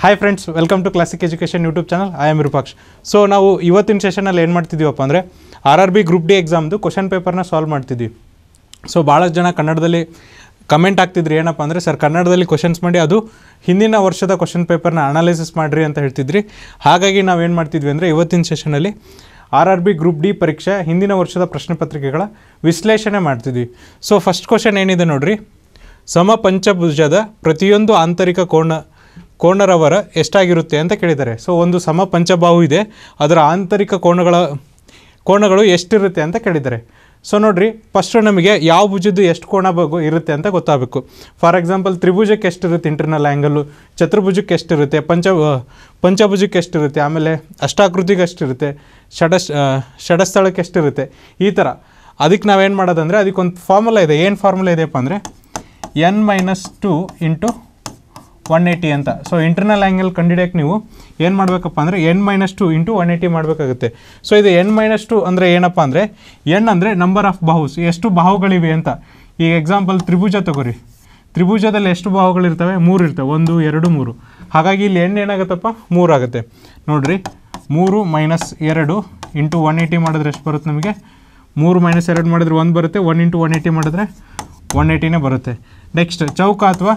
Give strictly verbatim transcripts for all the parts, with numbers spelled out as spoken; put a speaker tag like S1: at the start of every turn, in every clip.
S1: Hi friends, welcome to classic education YouTube channel. I am Virupaksh. So ನಾವು ಇವತ್ತಿನ ಸೆಷನಲ್ಲಿ ಏನು ಮಾಡ್ತಿದ್ದೀವಪ್ಪ ಅಂದರೆ R R B group D ಎಕ್ಸಾಮ್ದು ಕ್ವಶನ್ ಪೇಪರ್ನ ಸಾಲ್ವ್ ಮಾಡ್ತಿದ್ವಿ. ಸೊ ಭಾಳಷ್ಟು ಜನ ಕನ್ನಡದಲ್ಲಿ ಕಮೆಂಟ್ ಆಗ್ತಿದ್ರಿ, ಏನಪ್ಪ ಅಂದರೆ ಸರ್ ಕನ್ನಡದಲ್ಲಿ ಕ್ವಶನ್ಸ್ ಮಾಡಿ ಅದು ಹಿಂದಿನ ವರ್ಷದ ಕ್ವಶನ್ ಪೇಪರ್ನ ಅನಾಲಿಸಿಸ್ ಮಾಡಿರಿ ಅಂತ ಹೇಳ್ತಿದ್ರಿ. ಹಾಗಾಗಿ ನಾವೇನು ಮಾಡ್ತಿದ್ವಿ ಅಂದರೆ ಇವತ್ತಿನ ಸೆಷನಲ್ಲಿ R R B group D ಪರೀಕ್ಷೆ ಹಿಂದಿನ ವರ್ಷದ ಪ್ರಶ್ನೆ ಪತ್ರಿಕೆಗಳ ವಿಶ್ಲೇಷಣೆ ಮಾಡ್ತಿದ್ವಿ. ಸೊ ಫಸ್ಟ್ ಕ್ವಶನ್ ಏನಿದೆ ನೋಡಿರಿ, ಸಮ ಪಂಚಭುಜದ ಪ್ರತಿಯೊಂದು ಆಂತರಿಕ ಕೋಣ ಕೋಣರವರ ಎಷ್ಟಾಗಿರುತ್ತೆ ಅಂತ ಕೇಳಿದ್ದಾರೆ. ಸೊ ಒಂದು ಸಮ ಪಂಚಬಾಹು ಇದೆ, ಅದರ ಆಂತರಿಕ ಕೋಣಗಳ ಕೋಣಗಳು ಎಷ್ಟಿರುತ್ತೆ ಅಂತ ಕೇಳಿದ್ದಾರೆ. ಸೊ ನೋಡಿರಿ, ಫಸ್ಟು ನಮಗೆ ಯಾವ ಭುಜದ್ದು ಎಷ್ಟು ಕೋಣ ಬಗ್ಗೆ ಇರುತ್ತೆ ಅಂತ ಗೊತ್ತಾಗಬೇಕು. ಫಾರ್ ಎಕ್ಸಾಂಪಲ್ ತ್ರಿಭುಜಕ್ಕೆ ಎಷ್ಟಿರುತ್ತೆ ಇಂಟರ್ನಲ್ ಆ್ಯಂಗಲ್ಲು, ಚತುರ್ಭುಜಕ್ಕೆ ಎಷ್ಟಿರುತ್ತೆ, ಪಂಚ ಪಂಚಭುಜಕ್ಕೆ ಎಷ್ಟಿರುತ್ತೆ, ಆಮೇಲೆ ಅಷ್ಟಾಕೃತಿಗೆ ಎಷ್ಟಿರುತ್ತೆ, ಷಡ ಷಡಸ್ಥಳಕ್ಕೆ ಎಷ್ಟಿರುತ್ತೆ, ಈ ಥರ. ಅದಕ್ಕೆ ನಾವೇನು ಮಾಡೋದಂದರೆ ಅದಕ್ಕೊಂದು ಫಾರ್ಮುಲಾ ಇದೆ. ಏನು ಫಾರ್ಮುಲಾ ಇದೆಯಪ್ಪ ಅಂದರೆ N minus two into one eighty ಅಂತ. ಸೊ ಇಂಟರ್ನಲ್ ಆ್ಯಂಗಲ್ ಕಂಡುಹಿಡಿಯೋಕ್ಕೆ ನೀವು ಏನು ಮಾಡಬೇಕಪ್ಪ ಅಂದರೆ N minus two into one eighty ಮಾಡಬೇಕಾಗುತ್ತೆ. ಸೊ ಇದು ಎನ್ ಮೈನಸ್ ಟು ಅಂದರೆ ಏನಪ್ಪ ಅಂದರೆ ಎನ್ ಅಂದರೆ ನಂಬರ್ ಆಫ್ ಬಾಹುಸ್, ಎಷ್ಟು ಬಾಹುಗಳಿವೆ ಅಂತ. ಈಗ ಎಕ್ಸಾಂಪಲ್ ತ್ರಿಭುಜ ತಗೋರಿ, ತ್ರಿಭುಜದಲ್ಲಿ ಎಷ್ಟು ಬಾಹುಗಳಿರ್ತವೆ? ಮೂರು ಇರ್ತವೆ, ಒಂದು ಎರಡು ಮೂರು. ಹಾಗಾಗಿ ಇಲ್ಲಿ ಎನ್ ಏನಾಗುತ್ತಪ್ಪ, ಮೂರು ಆಗುತ್ತೆ. ನೋಡಿರಿ, ಮೂರು ಮೈನಸ್ ಎರಡು ಇಂಟು ಒನ್ ಏಯ್ಟಿ ಮಾಡಿದ್ರೆ ಎಷ್ಟು ಬರುತ್ತೆ ನಮಗೆ? ಮೂರು ಮೈನಸ್ ಎರಡು ಮಾಡಿದ್ರೆ ಒಂದು ಬರುತ್ತೆ, ಒನ್ ಇಂಟು ಒನ್ ಏಯ್ಟಿ ಮಾಡಿದ್ರೆ ಒನ್ ಏಯ್ಟಿನೇ ಬರುತ್ತೆ. ನೆಕ್ಸ್ಟ್ ಚೌಕ ಅಥವಾ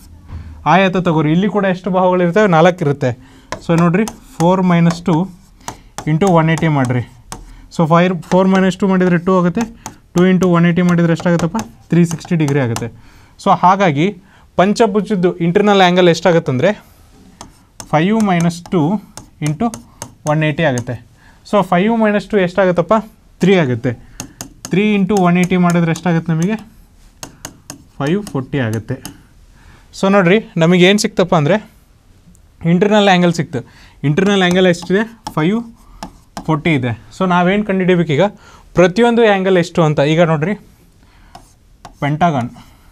S1: ಆಯತ ತಗೋರಿ, ಇಲ್ಲಿ ಕೂಡ ಎಷ್ಟು ಬಾಹುಗಳಿರ್ತವೆ? ನಾಲ್ಕು ಇರುತ್ತೆ. ಸೊ ನೋಡಿರಿ, four minus two into one eighty ಮಾಡಿರಿ. So five four minus two ಮಾಡಿದರೆ ಟು ಆಗುತ್ತೆ, ಟು ಇಂಟು ಒನ್ ಏಯ್ಟಿ ಮಾಡಿದರೆ ಎಷ್ಟಾಗುತ್ತಪ್ಪ? ತ್ರೀ ಸಿಕ್ಸ್ಟಿ ಡಿಗ್ರಿ ಆಗುತ್ತೆ. ಸೊ ಹಾಗಾಗಿ ಪಂಚಭುಜದ್ದು ಇಂಟರ್ನಲ್ ಆ್ಯಂಗಲ್ ಎಷ್ಟಾಗುತ್ತಂದರೆ five minus two into one eighty ಆಗುತ್ತೆ. ಸೊ ಫೈವ್ ಮೈನಸ್ ಟು ಎಷ್ಟಾಗುತ್ತಪ್ಪ? ತ್ರೀ ಆಗುತ್ತೆ. ತ್ರೀ ಇಂಟು ಒನ್ ಏಯ್ಟಿ ಮಾಡಿದ್ರೆ ಎಷ್ಟಾಗುತ್ತೆ ನಮಗೆ? ಫೈವ್ ಫೋರ್ಟಿ ಆಗುತ್ತೆ. ಸೊ ನೋಡಿರಿ, ನಮಗೇನು ಸಿಕ್ತಪ್ಪ ಅಂದರೆ ಇಂಟರ್ನಲ್ ಆ್ಯಂಗಲ್ ಸಿಕ್ತು. ಇಂಟರ್ನಲ್ ಆ್ಯಂಗಲ್ ಎಷ್ಟಿದೆ? ಫೈವ್ ಫೋರ್ಟಿ ಇದೆ. ಸೊ ನಾವೇನು ಕಂಡುಹಿಡಿಬೇಕೀಗ? ಪ್ರತಿಯೊಂದು ಆ್ಯಂಗಲ್ ಎಷ್ಟು ಅಂತ. ಈಗ ನೋಡಿರಿ, ಪೆಂಟಾಗನ್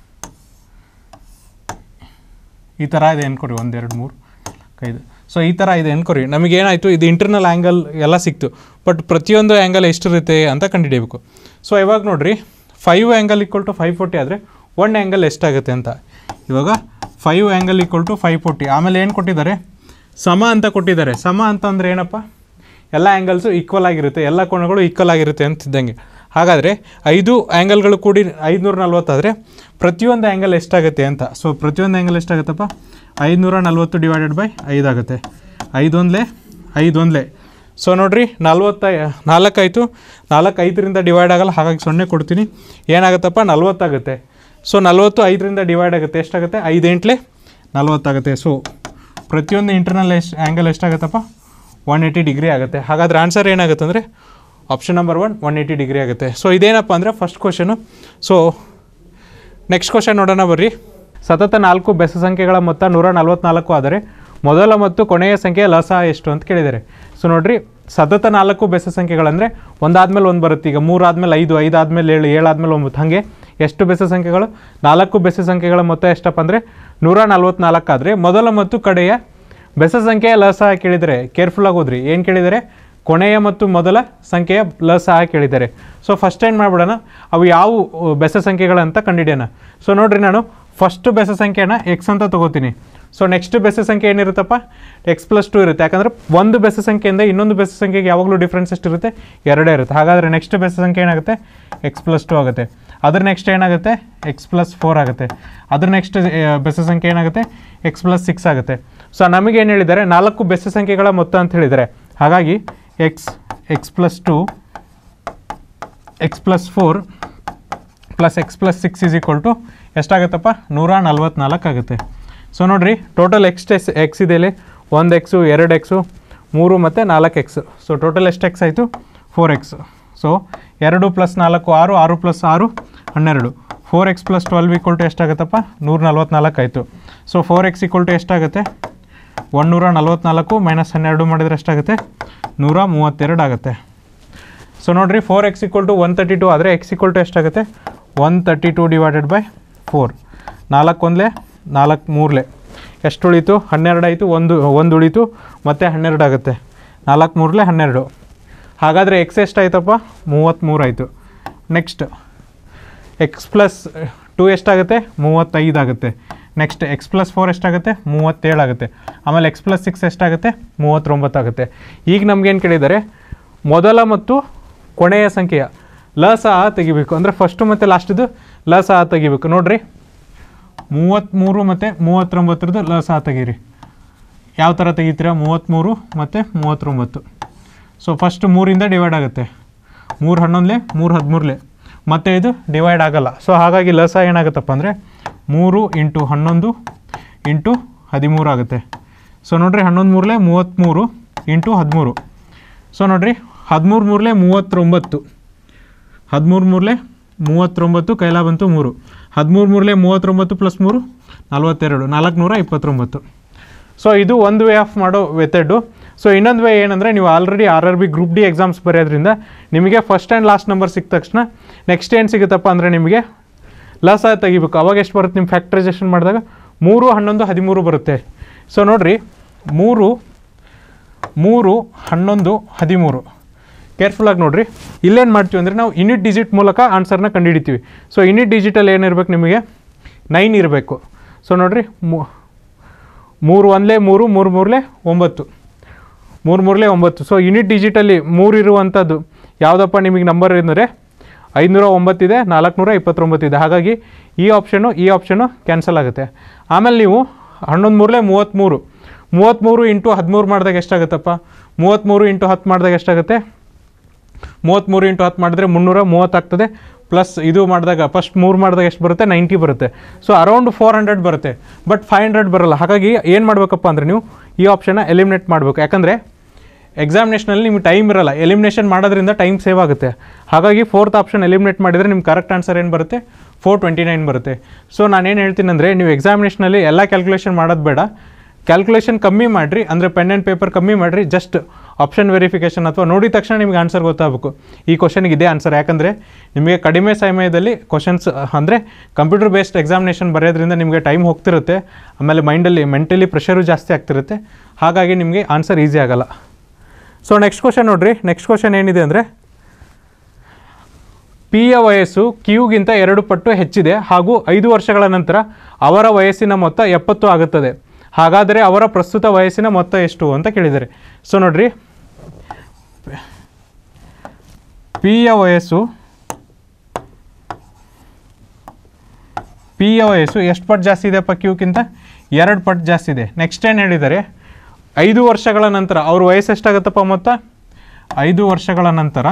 S1: ಈ ಥರ ಇದೆ ಅನ್ಕೊರಿ, ಒಂದು ಎರಡು ಮೂರು ಐದು. ಸೊ ಈ ಥರ ಇದೆ ಅನ್ಕೊರಿ. ನಮಗೇನಾಯಿತು, ಇದು ಇಂಟರ್ನಲ್ ಆ್ಯಂಗಲ್ ಎಲ್ಲ ಸಿಕ್ತು, ಬಟ್ ಪ್ರತಿಯೊಂದು ಆ್ಯಂಗಲ್ ಎಷ್ಟಿರುತ್ತೆ ಅಂತ ಕಂಡುಹಿಡಿಯಬೇಕು. ಸೊ ಇವಾಗ ನೋಡಿರಿ, five angle equal to five forty ಆದರೆ ಒನ್ ಆ್ಯಂಗಲ್ ಎಷ್ಟಾಗುತ್ತೆ ಅಂತ. ಇವಾಗ five angle equal to five forty. ಆಮೇಲೆ ಏನು ಕೊಟ್ಟಿದ್ದಾರೆ? ಸಮ ಅಂತ ಕೊಟ್ಟಿದ್ದಾರೆ. ಸಮ ಅಂತಂದರೆ ಏನಪ್ಪ? ಎಲ್ಲ ಆ್ಯಂಗಲ್ಸು ಈಕ್ವಲ್ ಆಗಿರುತ್ತೆ, ಎಲ್ಲ ಕೋಣಗಳು ಈಕ್ವಲ್ ಆಗಿರುತ್ತೆ ಅಂತಿದ್ದಂಗೆ. ಹಾಗಾದರೆ ಐದು ಆ್ಯಂಗಲ್ಗಳು ಕೂಡಿ ಐದುನೂರ ನಲ್ವತ್ತಾದರೆ ಪ್ರತಿಯೊಂದು ಆ್ಯಂಗಲ್ ಎಷ್ಟಾಗುತ್ತೆ ಅಂತ. ಸೊ ಪ್ರತಿಯೊಂದು ಆ್ಯಂಗಲ್ ಎಷ್ಟಾಗುತ್ತಪ್ಪ? ಐದುನೂರ ನಲ್ವತ್ತು ಡಿವೈಡೆಡ್ ಬೈ ಐದು ಆಗುತ್ತೆ. ಐದೊಂದಲೇ ಐದೊಂದಲೇ. ಸೊ ನೋಡಿರಿ, ನಲ್ವತ್ತ ನಾಲ್ಕಾಯಿತು, ನಾಲ್ಕು ಐದರಿಂದ ಡಿವೈಡ್ ಆಗಲ್ಲ, ಹಾಗಾಗಿ ಸೊನ್ನೆ ಕೊಡ್ತೀನಿ. ಏನಾಗುತ್ತಪ್ಪ? ನಲ್ವತ್ತಾಗುತ್ತೆ. ಸೊ ನಲ್ವತ್ತು ಐದರಿಂದ ಡಿವೈಡ್ ಆಗುತ್ತೆ, ಎಷ್ಟಾಗುತ್ತೆ? ಐದು ಎಂಟ್ಲೆ ನಲ್ವತ್ತಾಗುತ್ತೆ. ಸೊ ಪ್ರತಿಯೊಂದು ಇಂಟರ್ನಲ್ ಎಷ್ಟು ಆ್ಯಂಗಲ್ ಎಷ್ಟಾಗುತ್ತಪ್ಪ? ಒನ್ ಏಯ್ಟಿ ಡಿಗ್ರಿ ಆಗುತ್ತೆ. ಹಾಗಾದರೆ ಆನ್ಸರ್ ಏನಾಗುತ್ತೆ ಅಂದರೆ option number one one eighty degree ಆಗುತ್ತೆ. ಸೊ ಇದೇನಪ್ಪ ಅಂದರೆ first question. So next question ನೋಡೋಣ ಬರ್ರಿ. ಸತತ ನಾಲ್ಕು ಬೆಸ ಸಂಖ್ಯೆಗಳ ಮೊತ್ತ ನೂರ ನಲ್ವತ್ನಾಲ್ಕು ಆದರೆ ಮೊದಲ ಮತ್ತು ಕೊನೆಯ ಸಂಖ್ಯೆಯ ಲಸ ಎಷ್ಟು ಅಂತ ಕೇಳಿದ್ದಾರೆ. ಸೊ ನೋಡಿರಿ, ಸತತ ನಾಲ್ಕು ಬೆಸ ಸಂಖ್ಯೆಗಳಂದರೆ ಒಂದಾದ್ಮೇಲೆ ಒಂದು ಬರುತ್ತೆ. ಈಗ ಮೂರು ಆದಮೇಲೆ ಐದು, ಐದು ಆದಮೇಲೆ ಏಳು, ಏಳು ಆದಮೇಲೆ ಒಂಬತ್ತು, ಹಾಗೆ ಎಷ್ಟು ಬೆಸ ಸಂಖ್ಯೆಗಳು? ನಾಲ್ಕು ಬೆಸ ಸಂಖ್ಯೆಗಳ ಮೊತ್ತ ಎಷ್ಟಪ್ಪ ಅಂದರೆ ನೂರ ನಲ್ವತ್ನಾಲ್ಕು ಆದರೆ ಮೊದಲ ಮತ್ತು ಕಡೆಯ ಬೆಸ ಸಂಖ್ಯೆಯ ಲಸ ಕೇಳಿದರೆ ಕೇರ್ಫುಲ್ಲಾಗಿ ಓದ್ರಿ. ಏನು ಕೇಳಿದರೆ? ಕೊನೆಯ ಮತ್ತು ಮೊದಲ ಸಂಖ್ಯೆಯ ಲಸ ಕೇಳಿದ್ದಾರೆ. ಸೊ ಫಸ್ಟ್ ಏನು ಮಾಡಿಬಿಡೋಣ, ಅವು ಯಾವ ಬೆಸ ಸಂಖ್ಯೆಗಳಂತ ಕಂಡುಹಿಡಿಯೋಣ. ಸೊ ನೋಡಿರಿ, ನಾನು ಫಸ್ಟ್ ಬೆಸ ಸಂಖ್ಯೆನ ಎಕ್ಸ್ ಅಂತ ತೊಗೋತೀನಿ. ಸೊ ನೆಕ್ಸ್ಟ್ ಬೆಸ ಸಂಖ್ಯೆ ಏನಿರುತ್ತಪ್ಪ? ಎಕ್ಸ್ ಪ್ಲಸ್ ಟು ಇರುತ್ತೆ. ಯಾಕಂದರೆ ಒಂದು ಬೆಸ ಸಂಖ್ಯೆಯಿಂದ ಇನ್ನೊಂದು ಬೆಸ ಸಂಖ್ಯೆಗೆ ಯಾವಾಗಲೂ ಡಿಫ್ರೆನ್ಸ್ ಎಷ್ಟಿರುತ್ತೆ? ಎರಡೇ ಇರುತ್ತೆ. ಹಾಗಾದರೆ ನೆಕ್ಸ್ಟ್ ಬೆಸ ಸಂಖ್ಯೆ ಏನಾಗುತ್ತೆ? ಎಕ್ಸ್ ಪ್ಲಸ್ ಟು ಆಗುತ್ತೆ. ಅದ್ರ ನೆಕ್ಸ್ಟ್ ಏನಾಗುತ್ತೆ? ಎಕ್ಸ್ ಪ್ಲಸ್ ಫೋರ್ ಆಗುತ್ತೆ. ಅದ್ರ ನೆಕ್ಸ್ಟ್ ಬೆಸ ಸಂಖ್ಯೆ ಏನಾಗುತ್ತೆ? ಎಕ್ಸ್ ಪ್ಲಸ್ ಸಿಕ್ಸ್ ಆಗುತ್ತೆ. ಸೊ ನಮಗೇನು ಹೇಳಿದ್ದಾರೆ? ನಾಲ್ಕು ಬೆಸ ಸಂಖ್ಯೆಗಳ ಮೊತ್ತ ಅಂತ ಹೇಳಿದ್ದಾರೆ. ಹಾಗಾಗಿ X X plus two X plus four plus X plus six is equal to ಎಷ್ಟಾಗುತ್ತಪ್ಪ? ನೂರ ನಲ್ವತ್ನಾಲ್ಕು ಆಗುತ್ತೆ. ಸೊ ನೋಡಿರಿ, ಟೋಟಲ್ ಎಕ್ಸ್ ಎಸ್ ಎಕ್ಸ್ ಇದೆ ಇಲ್ಲಿ. ಒಂದು ಎಕ್ಸು, ಎರಡು ಎಕ್ಸು, ಮೂರು ಮತ್ತು ನಾಲ್ಕು ಎಕ್ಸು. ಸೊ ಟೋಟಲ್ ಎಷ್ಟು ಎಕ್ಸ್ ಆಯಿತು? Four X. ಸೊ ಎರಡು ಪ್ಲಸ್ ನಾಲ್ಕು ಆರು, ಆರು ಪ್ಲಸ್ ಆರು ಹನ್ನೆರಡು. Four X plus twelve equal to ಎಷ್ಟಾಗುತ್ತಪ್ಪ? ನೂರ ನಲ್ವತ್ನಾಲ್ಕು ಆಯಿತು. So four X equal to ಎಷ್ಟಾಗುತ್ತೆ? ಒಂದುನೂರ ನಲ್ವತ್ನಾಲ್ಕು ಮೈನಸ್ ಹನ್ನೆರಡು ಮಾಡಿದರೆ ಎಷ್ಟಾಗುತ್ತೆ? ನೂರ ಮೂವತ್ತೆರಡು ಆಗುತ್ತೆ. ಸೊ ನೋಡಿರಿ, four X equal to one thirty two ಆದರೆ ಎಕ್ಸ್ ಈಕ್ವಲ್ ಟು ಎಷ್ಟಾಗುತ್ತೆ? One thirty two divided by four. ನಾಲ್ಕು ಒಂದಲೇ ನಾಲ್ಕು ಮೂರಲೇ ಎಷ್ಟು ಉಳೀತು? ಹನ್ನೆರಡು ಆಯಿತು. ಒಂದು ಒಂದು ಉಳೀತು ಮತ್ತು ಹನ್ನೆರಡು ಆಗುತ್ತೆ. ನಾಲ್ಕು ಮೂರಲೇ ಹನ್ನೆರಡು. ಹಾಗಾದರೆ ಎಕ್ಸ್ ಎಷ್ಟಾಯ್ತಪ್ಪ? ಮೂವತ್ತ್ಮೂರು ಆಯಿತು. ನೆಕ್ಸ್ಟ್ ಎಕ್ಸ್ ಪ್ಲಸ್ ಟು ಎಷ್ಟಾಗುತ್ತೆ? ಮೂವತ್ತೈದು ಆಗುತ್ತೆ. ನೆಕ್ಸ್ಟ್ ಎಕ್ಸ್ ಪ್ಲಸ್ ಫೋರ್ ಎಷ್ಟಾಗುತ್ತೆ ಮೂವತ್ತೇಳು ಆಗುತ್ತೆ ಆಮೇಲೆ ಎಕ್ಸ್ ಪ್ಲಸ್ ಸಿಕ್ಸ್ ಎಷ್ಟಾಗುತ್ತೆ ಮೂವತ್ತೊಂಬತ್ತು ಆಗುತ್ತೆ ಈಗ ನಮಗೇನು ಕೇಳಿದ್ದಾರೆ ಮೊದಲ ಮತ್ತು ಕೊನೆಯ ಸಂಖ್ಯೆಯ ಲಸ ಆ ತೆಗಿಬೇಕು ಅಂದರೆ ಫಸ್ಟು ಮತ್ತು ಲಾಸ್ಟಿದು ಲಸ ಆ ತೆಗಿಬೇಕು ನೋಡಿರಿ ಮೂವತ್ತ್ಮೂರು ಮತ್ತು ಮೂವತ್ತೊಂಬತ್ತರದ್ದು ಲಸ ಆ ತೆಗೀರಿ ಯಾವ ಥರ ತೆಗಿತೀರಾ ಮೂವತ್ತ್ಮೂರು ಮತ್ತು ಮೂವತ್ತೊಂಬತ್ತು ಸೊ ಫಸ್ಟ್ ಮೂರಿಂದ ಡಿವೈಡ್ ಆಗುತ್ತೆ ಮೂರು ಹನ್ನೊಂದಲೇ ಮೂರು ಹದಿಮೂರಲೇ ಮತ್ತು ಇದು ಡಿವೈಡ್ ಆಗೋಲ್ಲ ಸೊ ಹಾಗಾಗಿ ಲಸ ಏನಾಗುತ್ತಪ್ಪ ಅಂದರೆ ಮೂರು ಇಂಟು ಹನ್ನೊಂದು ಇಂಟು ಹದಿಮೂರು ಆಗುತ್ತೆ ಸೊ ನೋಡಿರಿ ಹನ್ನೊಂದು ಮೂರಲೇ ಮೂವತ್ತ್ಮೂರು ಇಂಟು ಹದಿಮೂರು ಸೊ ನೋಡಿರಿ ಹದಿಮೂರು ಮೂರಲೇ ಮೂವತ್ತೊಂಬತ್ತು ಹದಿಮೂರು ಮೂರಲೇ ಮೂವತ್ತೊಂಬತ್ತು ಕೈಲ ಬಂತು ಮೂರು ಹದಿಮೂರು ಮೂರಲೇ ಮೂವತ್ತೊಂಬತ್ತು ಪ್ಲಸ್ ಮೂರು ನಲ್ವತ್ತೆರಡು ನಾಲ್ಕುನೂರ ಇಪ್ಪತ್ತೊಂಬತ್ತು ಸೊ ಇದು ಒಂದು ವೇ ಆಫ್ ಮಾಡೋ ಮೆಥಡು ಸೊ ಇನ್ನೊಂದು ವೇ ಏನಂದರೆ ನೀವು already R R B group D exams ಬರೆಯೋದ್ರಿಂದ ನಿಮಗೆ ಫಸ್ಟ್ ಆ್ಯಂಡ್ ಲಾಸ್ಟ್ ನಂಬರ್ ಸಿಕ್ಕ ತಕ್ಷಣ ನೆಕ್ಸ್ಟ್ ಏನು ಸಿಗುತ್ತಪ್ಪ ಅಂದರೆ ನಿಮಗೆ ಲಸ ತೆಗಿಬೇಕು ಅವಾಗ ಎಷ್ಟು ಬರುತ್ತೆ ನಿಮ್ಮ ಫ್ಯಾಕ್ಟ್ರೈಸೇಷನ್ ಮಾಡಿದಾಗ ಮೂರು ಹನ್ನೊಂದು ಹದಿಮೂರು ಬರುತ್ತೆ ಸೊ ನೋಡಿರಿ ಮೂರು ಮೂರು ಹನ್ನೊಂದು ಹದಿಮೂರು ಕೇರ್ಫುಲ್ಲಾಗಿ ನೋಡಿರಿ ಇಲ್ಲೇನು ಮಾಡ್ತೀವಿ ಅಂದರೆ ನಾವು ಯೂನಿಟ್ ಡಿಜಿಟ್ ಮೂಲಕ ಆನ್ಸರ್ನ ಕಂಡುಹಿಡಿತೀವಿ ಸೊ ಯೂನಿಟ್ ಡಿಜಿಟಲ್ಲಿ ಏನಿರಬೇಕು ನಿಮಗೆ ನೈನ್ ಇರಬೇಕು ಸೊ ನೋಡಿರಿ ಮೂರು ಒಂದಲೇ ಮೂರು ಮೂರು ಮೂರಲೇ ಒಂಬತ್ತು ಮೂರು ಮೂರಲೇ ಒಂಬತ್ತು ಸೊ ಯೂನಿಟ್ ಡಿಜಿಟಲ್ಲಿ ಮೂರು ಇರುವಂಥದ್ದು ಯಾವುದಪ್ಪ ನಿಮಗೆ ನಂಬರ್ ಅಂದರೆ ಐದುನೂರ ಒಂಬತ್ತಿದೆ ನಾಲ್ಕುನೂರ ಇಪ್ಪತ್ತೊಂಬತ್ತಿದೆ ಹಾಗಾಗಿ ಈ ಆಪ್ಷನು ಈ ಆಪ್ಷನು ಕ್ಯಾನ್ಸಲ್ ಆಗುತ್ತೆ ಆಮೇಲೆ ನೀವು ಹನ್ನೊಂದು ಮೂರಲೇ ಮೂವತ್ತ್ಮೂರು ಮೂವತ್ತ್ಮೂರು ಇಂಟು ಹದಿಮೂರು ಮಾಡಿದಾಗ ಎಷ್ಟಾಗುತ್ತಪ್ಪ ಮೂವತ್ತ್ಮೂರು ಇಂಟು ಹತ್ತು ಮಾಡಿದಾಗ ಎಷ್ಟಾಗುತ್ತೆ ಮೂವತ್ತ್ಮೂರು ಇಂಟು ಹತ್ತು ಮಾಡಿದ್ರೆ ಮುನ್ನೂರ ಮೂವತ್ತು ಆಗ್ತದೆ ಪ್ಲಸ್ ಇದು ಮಾಡಿದಾಗ ಫಸ್ಟ್ ಮೂರು ಮಾಡಿದಾಗ ಎಷ್ಟು ಬರುತ್ತೆ ನೈಂಟಿ ಬರುತ್ತೆ ಸೊ ಅರೌಂಡ್ ಫೋರ್ ಹಂಡ್ರೆಡ್ ಬರುತ್ತೆ ಬಟ್ ಫೈವ್ ಹಂಡ್ರೆಡ್ ಬರೋಲ್ಲ ಹಾಗಾಗಿ ಏನು ಮಾಡಬೇಕಪ್ಪ ಅಂದರೆ ನೀವು ಈ ಆಪ್ಷನ್ನ ಎಲಿಮಿನೇಟ್ ಮಾಡಬೇಕು ಯಾಕಂದರೆ ಎಕ್ಸಾಮಿನೇಷನಲ್ಲಿ ನಿಮ್ಗೆ ಟೈಮ್ ಇರೋಲ್ಲ ಎಲಿಮಿನೇಷನ್ ಮಾಡೋದ್ರಿಂದ ಟೈಮ್ ಸೇವ್ ಆಗುತ್ತೆ ಹಾಗಾಗಿ ಫೋರ್ತ್ ಆಪ್ಷನ್ ಎಲಿಮಿನೇಟ್ ಮಾಡಿದರೆ ನಿಮ್ಮ ಕರೆಕ್ಟ್ ಆನ್ಸರ್ ಏನು ಬರುತ್ತೆ ಫೋರ್ ಟ್ವೆಂಟಿ ನೈನ್ ಬರುತ್ತೆ ಸೊ ನಾನೇನು ಹೇಳ್ತೀನಿ ಅಂದರೆ ನೀವು ಎಕ್ಸಾಮಿನೇಷನಲ್ಲಿ ಎಲ್ಲ ಕ್ಯಾಲ್ಕುಲೇಷನ್ ಮಾಡೋದು ಬೇಡ ಕ್ಯಾಲ್ಕುಲೇಷನ್ ಕಮ್ಮಿ ಮಾಡಿರಿ ಅಂದರೆ ಪೆನ್ ಆ್ಯಂಡ್ ಪೇಪರ್ ಕಮ್ಮಿ ಮಾಡಿರಿ ಜಸ್ಟ್ ಆಪ್ಷನ್ ವೆರಿಫಿಕೇಷನ್ ಅಥವಾ ನೋಡಿದ ತಕ್ಷಣ ನಿಮಗೆ ಆನ್ಸರ್ ಗೊತ್ತಾಗಬೇಕು ಈ ಕ್ವಶನ್ಗೆ ಇದೇ ಆನ್ಸರ್ ಯಾಕಂದರೆ ನಿಮಗೆ ಕಡಿಮೆ ಸಮಯದಲ್ಲಿ ಕ್ವಶನ್ಸ್ ಅಂದರೆ ಕಂಪ್ಯೂಟರ್ ಬೇಸ್ಡ್ ಎಕ್ಸಾಮಿನೇಷನ್ ಬರೆಯೋದ್ರಿಂದ ನಿಮಗೆ ಟೈಮ್ ಹೋಗ್ತಿರುತ್ತೆ ಆಮೇಲೆ ಮೈಂಡಲ್ಲಿ ಮೆಂಟಲಿ ಪ್ರೆಷರು ಜಾಸ್ತಿ ಆಗ್ತಿರುತ್ತೆ ಹಾಗಾಗಿ ನಿಮಗೆ ಆನ್ಸರ್ ಈಸಿ ಆಗೋಲ್ಲ ಸೊ ನೆಕ್ಸ್ಟ್ ಕ್ವಶನ್ ನೋಡಿರಿ ನೆಕ್ಸ್ಟ್ ಕ್ವಶನ್ ಏನಿದೆ ಅಂದರೆ ಪಿಯ ವಯಸ್ಸು ಕ್ಯೂಗಿಂತ ಎರಡು ಪಟ್ಟು ಹೆಚ್ಚಿದೆ ಹಾಗೂ ಐದು ವರ್ಷಗಳ ನಂತರ ಅವರ ವಯಸ್ಸಿನ ಮೊತ್ತ ಎಪ್ಪತ್ತು ಆಗುತ್ತದೆ ಹಾಗಾದರೆ ಅವರ ಪ್ರಸ್ತುತ ವಯಸ್ಸಿನ ಮೊತ್ತ ಎಷ್ಟು ಅಂತ ಕೇಳಿದ್ದಾರೆ ಸೊ ನೋಡಿರಿ ಪಿಯ ವಯಸ್ಸು ಪಿಯ ವಯಸ್ಸು ಎಷ್ಟು ಪಟ್ಟು ಜಾಸ್ತಿ ಇದೆಯಪ್ಪ ಕ್ಯೂಗಿಂತ ಎರಡು ಪಟ್ಟು ಜಾಸ್ತಿ ಇದೆ ನೆಕ್ಸ್ಟ್ ಏನು ಹೇಳಿದ್ದಾರೆ ಐದು ವರ್ಷಗಳ ನಂತರ ಅವ್ರ ವಯಸ್ಸು ಎಷ್ಟಾಗುತ್ತಪ್ಪ ಮೊತ್ತ ಐದು ವರ್ಷಗಳ ನಂತರ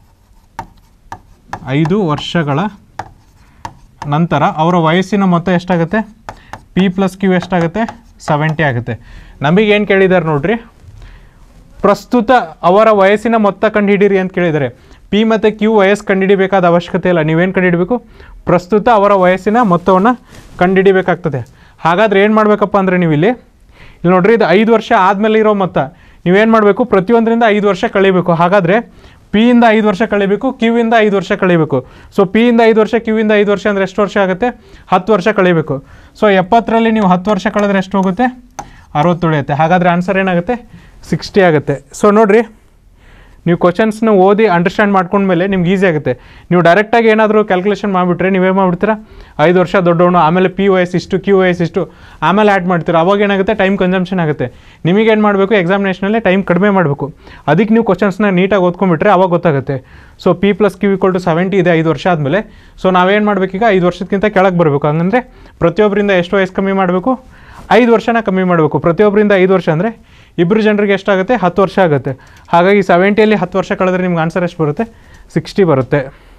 S1: ಐದು ವರ್ಷಗಳ ನಂತರ ಅವರ ವಯಸ್ಸಿನ ಮೊತ್ತ ಎಷ್ಟಾಗುತ್ತೆ ಪಿ ಪ್ಲಸ್ ಕ್ಯೂ ಎಷ್ಟಾಗುತ್ತೆ ಸೆವೆಂಟಿ ಆಗುತ್ತೆ ನಮಗೇನು ಕೇಳಿದ್ದಾರೆ ನೋಡ್ರಿ ಪ್ರಸ್ತುತ ಅವರ ವಯಸ್ಸಿನ ಮೊತ್ತ ಕಂಡುಹಿಡೀರಿ ಅಂತ ಕೇಳಿದ್ದಾರೆ ಪಿ ಮತ್ತು ಕ್ಯೂ ವಯಸ್ಸು ಕಂಡುಹಿಡಿಬೇಕಾದ ಅವಶ್ಯಕತೆ ಇಲ್ಲ ನೀವೇನು ಕಂಡುಹಿಡಬೇಕು ಪ್ರಸ್ತುತ ಅವರ ವಯಸ್ಸಿನ ಮೊತ್ತವನ್ನು ಕಂಡುಹಿಡಿಬೇಕಾಗ್ತದೆ ಹಾಗಾದರೆ ಏನು ಮಾಡಬೇಕಪ್ಪ ಅಂದರೆ ನೀವು ಇಲ್ಲಿ ಇಲ್ಲಿ ನೋಡ್ರಿ ಇದು ಐದು ವರ್ಷ ಆದಮೇಲೆ ಇರೋ ಮೊತ್ತ ನೀವೇನು ಮಾಡಬೇಕು ಪ್ರತಿಯೊಂದರಿಂದ ಐದು ವರ್ಷ ಕಳಿಬೇಕು ಹಾಗಾದರೆ ಪಿಯಿಂದ ಐದು ವರ್ಷ ಕಳಿಬೇಕು ಕ್ಯೂವಿಂದ ಐದು ವರ್ಷ ಕಳಿಬೇಕು ಸೊ ಪಿಯಿಂದ ಐದು ವರ್ಷ ಕ್ಯೂವಿಂದ ಐದು ವರ್ಷ ಅಂದರೆ ಎಷ್ಟು ವರ್ಷ ಆಗುತ್ತೆ ಹತ್ತು ವರ್ಷ ಕಳಿಬೇಕು ಸೊ ಎಪ್ಪತ್ತರಲ್ಲಿ ನೀವು ಹತ್ತು ವರ್ಷ ಕಳೆದ್ರೆ ಎಷ್ಟು ಹೋಗುತ್ತೆ ಅರವತ್ತು ಉಳಿಯುತ್ತೆ ಹಾಗಾದರೆ ಆನ್ಸರ್ ಏನಾಗುತ್ತೆ ಸಿಕ್ಸ್ಟಿ ಆಗುತ್ತೆ ಸೊ ನೋಡಿರಿ ನೀವು ಕ್ವಶನ್ಸ್ನ ಓದಿ ಅಂಡರ್ಸ್ಟ್ಯಾಂಡ್ ಮಾಡ್ಕೊಂಡ್ಮೇಲೆ ನಿಮ್ಗೆ ಈಸಿ ಆಗುತ್ತೆ ನೀವು ಡೈರೆಕ್ಟಾಗಿ ಏನಾದರೂ ಕ್ಯಾಲ್ಕುಲೇಷನ್ ಮಾಡಿಬಿಟ್ರೆ ನೀವೇನು ಮಾಡಿಬಿಡ್ತೀರಾ ಐದು ವರ್ಷ ದೊಡ್ಡವನು ಆಮೇಲೆ ಪಿ ವಯಸ್ಸು ಇಷ್ಟು ಕ್ಯೂ ವಯಸ್ಸು ಇಷ್ಟು ಆಮೇಲೆ ಆ್ಯಡ್ ಮಾಡ್ತೀರಾ ಅವಾಗ ಏನಾಗುತ್ತೆ ಟೈಮ್ ಕನ್ಸಂಪ್ಷನ್ ಆಗುತ್ತೆ ನಿಮಗೇನು ಮಾಡಬೇಕು ಎಕ್ಸಾಮಿನೇಷನಲ್ಲಿ ಟೈಮ್ ಕಡಿಮೆ ಮಾಡಬೇಕು ಅದಕ್ಕೆ ನೀವು ಕ್ವಶನ್ಸ್ನ ನೀಟಾಗಿ ಓದ್ಕೊಂಡ್ಬಿಟ್ರೆ ಅವಾಗ ಗೊತ್ತಾಗುತ್ತೆ so P plus Q equal to seventy ಇದೆ ಐದು ವರ್ಷ ಆದಮೇಲೆ ಸೊ ನಾವೇನು ಮಾಡಬೇಕೀಗ ಐದು ವರ್ಷಕ್ಕಿಂತ ಕೆಳಗೆ ಬರಬೇಕು ಹಂಗಂದರೆ ಪ್ರತಿಯೊಬ್ಬರಿಂದ ಎಷ್ಟು ವಯಸ್ಸು ಕಮ್ಮಿ ಮಾಡಬೇಕು ಐದು ವರ್ಷನ ಕಮ್ಮಿ ಮಾಡಬೇಕು ಪ್ರತಿಯೊಬ್ಬರಿಂದ ಐದು ವರ್ಷ ಅಂದರೆ ಇಬ್ಬರು ಜನರಿಗೆ ಎಷ್ಟಾಗುತ್ತೆ ಹತ್ತು ವರ್ಷ ಆಗುತ್ತೆ ಹಾಗಾಗಿ ಸೆವೆಂಟಿಯಲ್ಲಿ ಹತ್ತು ವರ್ಷ ಕಳೆದ್ರೆ ನಿಮ್ಗೆ ಆನ್ಸರ್ ಎಷ್ಟು ಬರುತ್ತೆ ಸಿಕ್ಸ್ಟಿ ಬರುತ್ತೆ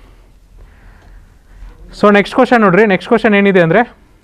S1: ಸೊ ನೆಕ್ಸ್ಟ್ ಕ್ವಶನ್ ನೋಡ್ರಿ ನೆಕ್ಸ್ಟ್ ಕ್ವಶನ್ ಏನಿದೆ ಅಂದರೆ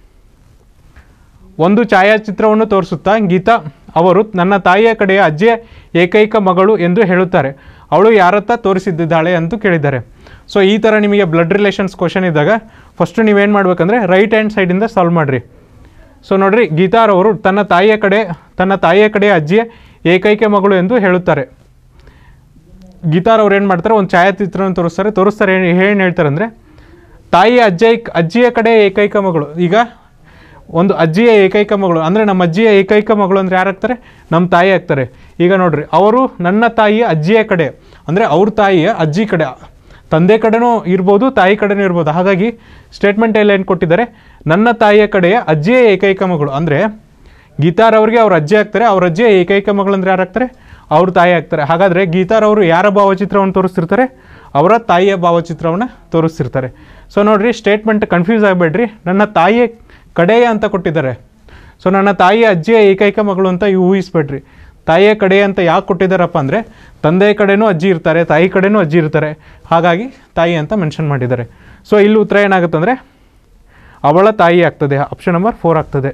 S1: ಒಂದು ಛಾಯಾಚಿತ್ರವನ್ನು ತೋರಿಸುತ್ತಾ ಗೀತಾ ಅವರು ನನ್ನ ತಾಯಿಯ ಕಡೆಯ ಅಜ್ಜಿಯ ಏಕೈಕ ಮಗಳು ಎಂದು ಹೇಳುತ್ತಾರೆ ಅವಳು ಯಾರತ್ತ ತೋರಿಸಿದ್ದಾಳೆ ಅಂತ ಕೇಳಿದ್ದಾರೆ ಸೊ ಈ ಥರ ನಿಮಗೆ ಬ್ಲಡ್ ರಿಲೇಷನ್ಸ್ ಕ್ವಶನ್ ಇದ್ದಾಗ ಫಸ್ಟು ನೀವೇನು ಮಾಡ್ಬೇಕಂದ್ರೆ ರೈಟ್ ಹ್ಯಾಂಡ್ ಸೈಡಿಂದ ಸಾಲ್ವ್ ಮಾಡಿರಿ ಸೊ ನೋಡಿರಿ ಗೀತಾರವರು ತನ್ನ ತಾಯಿಯ ಕಡೆ ತನ್ನ ತಾಯಿಯ ಕಡೆ ಅಜ್ಜಿಯ ಏಕೈಕ ಮಗಳು ಎಂದು ಹೇಳುತ್ತಾರೆ ಗೀತಾರವ್ರು ಏನು ಮಾಡ್ತಾರೆ ಒಂದು ಛಾಯಾಚಿತ್ರವನ್ನು ತೋರಿಸ್ತಾರೆ ತೋರಿಸ್ತಾರೆ ಏನು ಏನು ಹೇಳ್ತಾರೆ ಅಂದರೆ ತಾಯಿಯ ಅಜ್ಜ ಅಜ್ಜಿಯ ಕಡೆ ಏಕೈಕ ಮಗಳು ಈಗ ಒಂದು ಅಜ್ಜಿಯ ಏಕೈಕ ಮಗಳು ಅಂದರೆ ನಮ್ಮ ಅಜ್ಜಿಯ ಏಕೈಕ ಮಗಳು ಅಂದರೆ ಯಾರು ಆಗ್ತಾರೆ ನಮ್ಮ ತಾಯಿ ಆಗ್ತಾರೆ ಈಗ ನೋಡಿರಿ ಅವರು ನನ್ನ ತಾಯಿಯ ಅಜ್ಜಿಯ ಕಡೆ ಅಂದರೆ ಅವ್ರ ತಾಯಿಯ ಅಜ್ಜಿ ಕಡೆ ತಂದೆ ಕಡೆನೂ ಇರ್ಬೋದು, ತಾಯಿ ಕಡೆನೂ ಇರ್ಬೋದು. ಹಾಗಾಗಿ ಸ್ಟೇಟ್ಮೆಂಟಲ್ಲಿ ಏನು ಕೊಟ್ಟಿದ್ದಾರೆ, ನನ್ನ ತಾಯಿಯ ಕಡೆಯ ಅಜ್ಜಿಯ ಏಕೈಕ ಮಗಳು. ಅಂದರೆ ಗೀತಾರವ್ರಿಗೆ ಅವ್ರ ಅಜ್ಜಿ ಆಗ್ತಾರೆ, ಅವ್ರ ಅಜ್ಜಿಯ ಏಕೈಕ ಮಗಳು ಅಂದರೆ ಯಾರಾಗ್ತಾರೆ, ಅವ್ರ ತಾಯಿ ಆಗ್ತಾರೆ. ಹಾಗಾದರೆ ಗೀತಾರವರು ಯಾರ ಭಾವಚಿತ್ರವನ್ನು ತೋರಿಸ್ತಿರ್ತಾರೆ, ಅವರ ತಾಯಿಯ ಭಾವಚಿತ್ರವನ್ನು ತೋರಿಸ್ತಿರ್ತಾರೆ. ಸೊ ನೋಡಿರಿ, ಸ್ಟೇಟ್ಮೆಂಟ್ ಕನ್ಫ್ಯೂಸ್ ಆಗಬೇಡ್ರಿ. ನನ್ನ ತಾಯಿಯ ಕಡೆಯ ಅಂತ ಕೊಟ್ಟಿದ್ದಾರೆ. ಸೊ ನನ್ನ ತಾಯಿಯ ಅಜ್ಜಿಯ ಏಕೈಕ ಮಗಳು ಅಂತ ಊಹಿಸ್ಬೇಡ್ರಿ. ತಾಯಿಯ ಕಡೆ ಅಂತ ಯಾಕೆ ಕೊಟ್ಟಿದ್ದಾರಪ್ಪ ಅಂದರೆ ತಂದೆಯ ಕಡೆನೂ ಅಜ್ಜಿ ಇರ್ತಾರೆ, ತಾಯಿ ಕಡೆನೂ ಅಜ್ಜಿ ಇರ್ತಾರೆ, ಹಾಗಾಗಿ ತಾಯಿ ಅಂತ ಮೆನ್ಷನ್ ಮಾಡಿದ್ದಾರೆ. ಸೊ ಇಲ್ಲಿ ಉತ್ತರ ಏನಾಗುತ್ತೆ ಅಂದರೆ ಅವಳ ತಾಯಿ ಆಗ್ತದೆ. ಆಪ್ಷನ್ ನಂಬರ್ ಫೋರ್ ಆಗ್ತದೆ.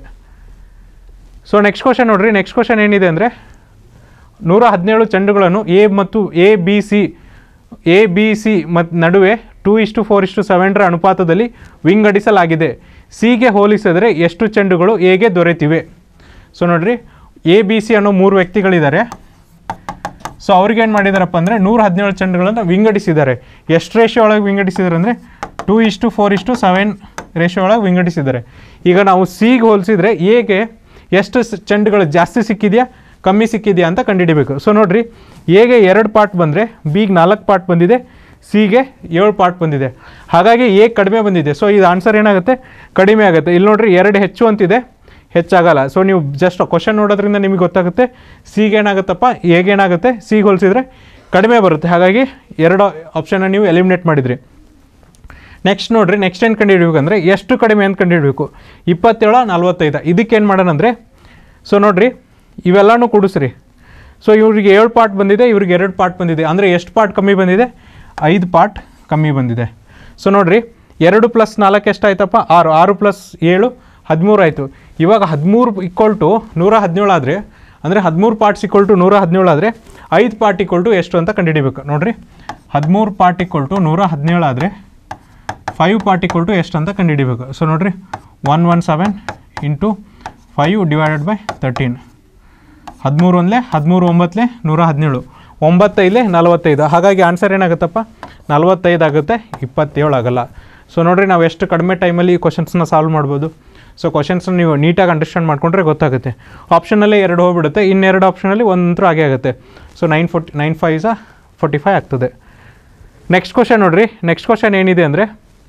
S1: ಸೊ ನೆಕ್ಸ್ಟ್ ಕ್ವಶನ್ ನೋಡಿರಿ. ನೆಕ್ಸ್ಟ್ ಕ್ವಶನ್ ಏನಿದೆ ಅಂದರೆ ನೂರ ಹದಿನೇಳು ಚೆಂಡುಗಳನ್ನು ಎ ಮತ್ತು A B C A B C ಮತ್ತು ನಡುವೆ ಟೂ ಇಷ್ಟು ಫೋರ್ ಇಷ್ಟು ಸೆವೆನ್ರ ಅನುಪಾತದಲ್ಲಿ ವಿಂಗಡಿಸಲಾಗಿದೆ. ಸಿಗೆ ಹೋಲಿಸಿದರೆ ಎಷ್ಟು ಚೆಂಡುಗಳು ಎಗೆ ದೊರೆತಿವೆ? ಸೊ ನೋಡಿರಿ, ಎ ಬಿ ಸಿ ಅನ್ನೋ ಮೂರು ವ್ಯಕ್ತಿಗಳಿದ್ದಾರೆ. ಸೊ ಅವ್ರಿಗೆ ಏನು ಮಾಡಿದಾರಪ್ಪ ಅಂದರೆ ನೂರ ಹದಿನೇಳು ಚೆಂಡುಗಳನ್ನು ವಿಂಗಡಿಸಿದ್ದಾರೆ. ಎಷ್ಟು ರೇಷಿಯೋ ಒಳಗೆ ವಿಂಗಡಿಸಿದ್ದಾರೆ ಅಂದರೆ ಟೂ ಇಷ್ಟು ಫೋರ್ ಇಷ್ಟು ಸೆವೆನ್ ರೇಷಿಯೋ ಒಳಗೆ ವಿಂಗಡಿಸಿದ್ದಾರೆ. ಈಗ ನಾವು ಸಿಗೆ ಹೋಲಿಸಿದರೆ ಎಗೆ ಎಷ್ಟು ಚೆಂಡುಗಳು ಜಾಸ್ತಿ ಸಿಕ್ಕಿದೆಯಾ ಕಮ್ಮಿ ಸಿಕ್ಕಿದೆಯಾ ಅಂತ ಕಂಡುಹಿಡಿಬೇಕು. ಸೊ ನೋಡಿರಿ, ಎಗೆ ಎರಡು ಪಾರ್ಟ್ ಬಂದರೆ ಬಿಗೆ ನಾಲ್ಕು ಪಾರ್ಟ್ ಬಂದಿದೆ, ಸಿಗೆ ಏಳು ಪಾರ್ಟ್ ಬಂದಿದೆ. ಹಾಗಾಗಿ ಎ ಕಡಿಮೆ ಬಂದಿದೆ. ಸೊ ಇದು ಆನ್ಸರ್ ಏನಾಗುತ್ತೆ, ಕಡಿಮೆ ಆಗುತ್ತೆ. ಇಲ್ಲಿ ನೋಡಿರಿ, ಎರಡು ಹೆಚ್ಚು ಅಂತಿದೆ, ಹೆಚ್ಚಾಗಲ್ಲ. ಸೊ ನೀವು ಜಸ್ಟ್ ಕ್ವಶನ್ ನೋಡೋದ್ರಿಂದ ನಿಮಗೆ ಗೊತ್ತಾಗುತ್ತೆ ಸಿಗೆ ಏನಾಗುತ್ತಪ್ಪ, ಎಗೆ ಏನಾಗುತ್ತೆ, ಸಿಗೆ ಹೋಲಿಸಿದ್ರೆ ಕಡಿಮೆ ಬರುತ್ತೆ. ಹಾಗಾಗಿ ಎರಡು ಆಪ್ಷನ್ನ ನೀವು ಎಲಿಮಿನೇಟ್ ಮಾಡಿದ್ರಿ. ನೆಕ್ಸ್ಟ್ ನೋಡಿರಿ, ನೆಕ್ಸ್ಟ್ ಏನು ಕಂಡುಹಿಡಬೇಕು ಅಂದರೆ ಎಷ್ಟು ಕಡಿಮೆ ಅಂತ ಕಂಡುಹಿಡಬೇಕು. ಇಪ್ಪತ್ತೇಳು ನಲ್ವತ್ತೈದು. ಇದಕ್ಕೇನು ಮಾಡೋಣ ಅಂದರೆ, ಸೊ ನೋಡಿರಿ, ಇವೆಲ್ಲನೂ ಕೂಡಿಸ್ರಿ. ಸೊ ಇವ್ರಿಗೆ ಏಳು ಪಾರ್ಟ್ ಬಂದಿದೆ, ಇವ್ರಿಗೆ ಎರಡು ಪಾರ್ಟ್ ಬಂದಿದೆ. ಅಂದರೆ ಎಷ್ಟು ಪಾರ್ಟ್ ಕಮ್ಮಿ ಬಂದಿದೆ, ಐದು ಪಾರ್ಟ್ ಕಮ್ಮಿ ಬಂದಿದೆ. ಸೊ ನೋಡಿರಿ, ಎರಡು ಪ್ಲಸ್ ನಾಲ್ಕು ಎಷ್ಟಾಯ್ತಪ್ಪ, ಆರು. ಆರು ಪ್ಲಸ್ ಏಳು ಹದಿಮೂರು ಆಯಿತು. ಇವಾಗ ಹದಿಮೂರು ಈಕ್ವಲ್ ಟು ನೂರ ಹದಿನೇಳು ಆದರೆ, ಅಂದರೆ ಹದಿಮೂರು ಪಾರ್ಟ್ಸ್ ಈಕ್ವಲ್ ಟು ನೂರ ಹದಿನೇಳು ಆದರೆ ಐದು ಪಾರ್ಟ್ ಈಕ್ವಲ್ ಟು ಎಷ್ಟು ಅಂತ ಕಂಡುಹಿಡಿಬೇಕು. ನೋಡಿರಿ, ಹದಿಮೂರು ಪಾರ್ಟ್ ಈಕ್ವಲ್ ಟು ನೂರ ಹದಿನೇಳು ಆದರೆ ಫೈವ್ ಪಾರ್ಟ್ ಈಕ್ವಲ್ ಟು ಎಷ್ಟು ಅಂತ ಕಂಡುಹಿಡಿಬೇಕು. ಸೊ ನೋಡಿರಿ, one one seven into five divided by thirteen. ಹದಿಮೂರು ಒಂದಲೇ ಹದಿಮೂರು, ಒಂಬತ್ತಲೇ ನೂರ ಹದಿನೇಳು, ಒಂಬತ್ತೈದಲೇ ನಲವತ್ತೈದು. ಹಾಗಾಗಿ ಆನ್ಸರ್ ಏನಾಗುತ್ತಪ್ಪ, ನಲವತ್ತೈದು ಆಗುತ್ತೆ, ಇಪ್ಪತ್ತೇಳು ಆಗಲ್ಲ. ಸೊ ನೋಡಿರಿ, ನಾವು ಎಷ್ಟು ಕಡಿಮೆ ಟೈಮಲ್ಲಿ ಈ ಕ್ವಶನ್ಸ್ನ ಸಾಲ್ವ್ ಮಾಡ್ಬೋದು. ಸೊ ಕ್ವಶನ್ಸ್ನ ನೀವು ನೀಟಾಗಿ ಅಂಡರ್ಸ್ಟ್ಯಾಂಡ್ ಮಾಡ್ಕೊಂಡ್ರೆ ಗೊತ್ತಾಗುತ್ತೆ. ಆಪ್ಷನಲ್ಲೇ ಎರಡು ಹೋಗ್ಬಿಡುತ್ತೆ, ಇನ್ನೆರಡು ಆಪ್ಷನಲ್ಲಿ ಒಂದಂತೂ ಆಗೇ ಆಗುತ್ತೆ. So nine forty nine five ಸ ಫೋರ್ಟಿ ಫೈವ್ ಆಗ್ತದೆ. ನೆಕ್ಸ್ಟ್ ಕ್ವಶನ್ ನೋಡಿರಿ. ನೆಕ್ಸ್ಟ್ ಕ್ವಶನ್ ಏನಿದೆ ಅಂದರೆ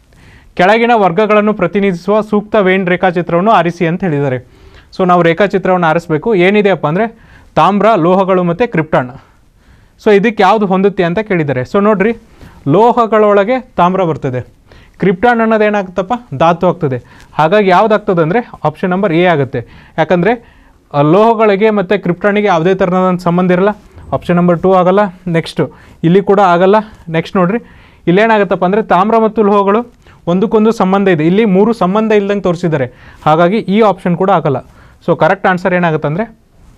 S1: ಕೆಳಗಿನ ವರ್ಗಗಳನ್ನು ಪ್ರತಿನಿಧಿಸುವ ಸೂಕ್ತ ವೇನ್ ರೇಖಾಚಿತ್ರವನ್ನು ಆರಿಸಿ ಅಂತ ಹೇಳಿದ್ದಾರೆ. ಸೊ ನಾವು ರೇಖಾಚಿತ್ರವನ್ನು ಆರಿಸಬೇಕು. ಏನಿದೆಯಪ್ಪ ಅಂದರೆ ತಾಮ್ರ, ಲೋಹಗಳು ಮತ್ತು ಕ್ರಿಪ್ಟಾನ್. ಸೊ ಇದಕ್ಕೆ ಯಾವುದು ಹೊಂದುತ್ತೆ ಅಂತ ಕೇಳಿದ್ದಾರೆ. ಸೊ ನೋಡಿರಿ, ಲೋಹಗಳೊಳಗೆ ತಾಮ್ರ ಬರ್ತದೆ, ಕ್ರಿಪ್ಟಾನ್ ಅನ್ನೋದು ಏನಾಗುತ್ತಪ್ಪ, ಧಾತು ಆಗ್ತದೆ. ಹಾಗಾಗಿ ಯಾವುದಾಗ್ತದೆ ಅಂದರೆ ಆಪ್ಷನ್ ನಂಬರ್ ಎ ಆಗುತ್ತೆ. ಯಾಕಂದರೆ ಲೋಹಗಳಿಗೆ ಮತ್ತು ಕ್ರಿಪ್ಟಾನಿಗೆ ಯಾವುದೇ ಥರನಾದ ಸಂಬಂಧ ಇರಲ್ಲ. ಆಪ್ಷನ್ ನಂಬರ್ ಟೂ ಆಗಲ್ಲ. ನೆಕ್ಸ್ಟು ಇಲ್ಲಿ ಕೂಡ ಆಗಲ್ಲ. ನೆಕ್ಸ್ಟ್ ನೋಡಿರಿ, ಇಲ್ಲೇನಾಗುತ್ತಪ್ಪ ಅಂದರೆ ತಾಮ್ರ ಮತ್ತು ಲೋಹಗಳು ಒಂದಕ್ಕೊಂದು ಸಂಬಂಧ ಇದೆ. ಇಲ್ಲಿ ಮೂರು ಸಂಬಂಧ ಇಲ್ದಂಗೆ ತೋರಿಸಿದ್ದಾರೆ. ಹಾಗಾಗಿ ಈ ಆಪ್ಷನ್ ಕೂಡ ಆಗಲ್ಲ. ಸೊ ಕರೆಕ್ಟ್ ಆನ್ಸರ್ ಏನಾಗುತ್ತೆ ಅಂದರೆ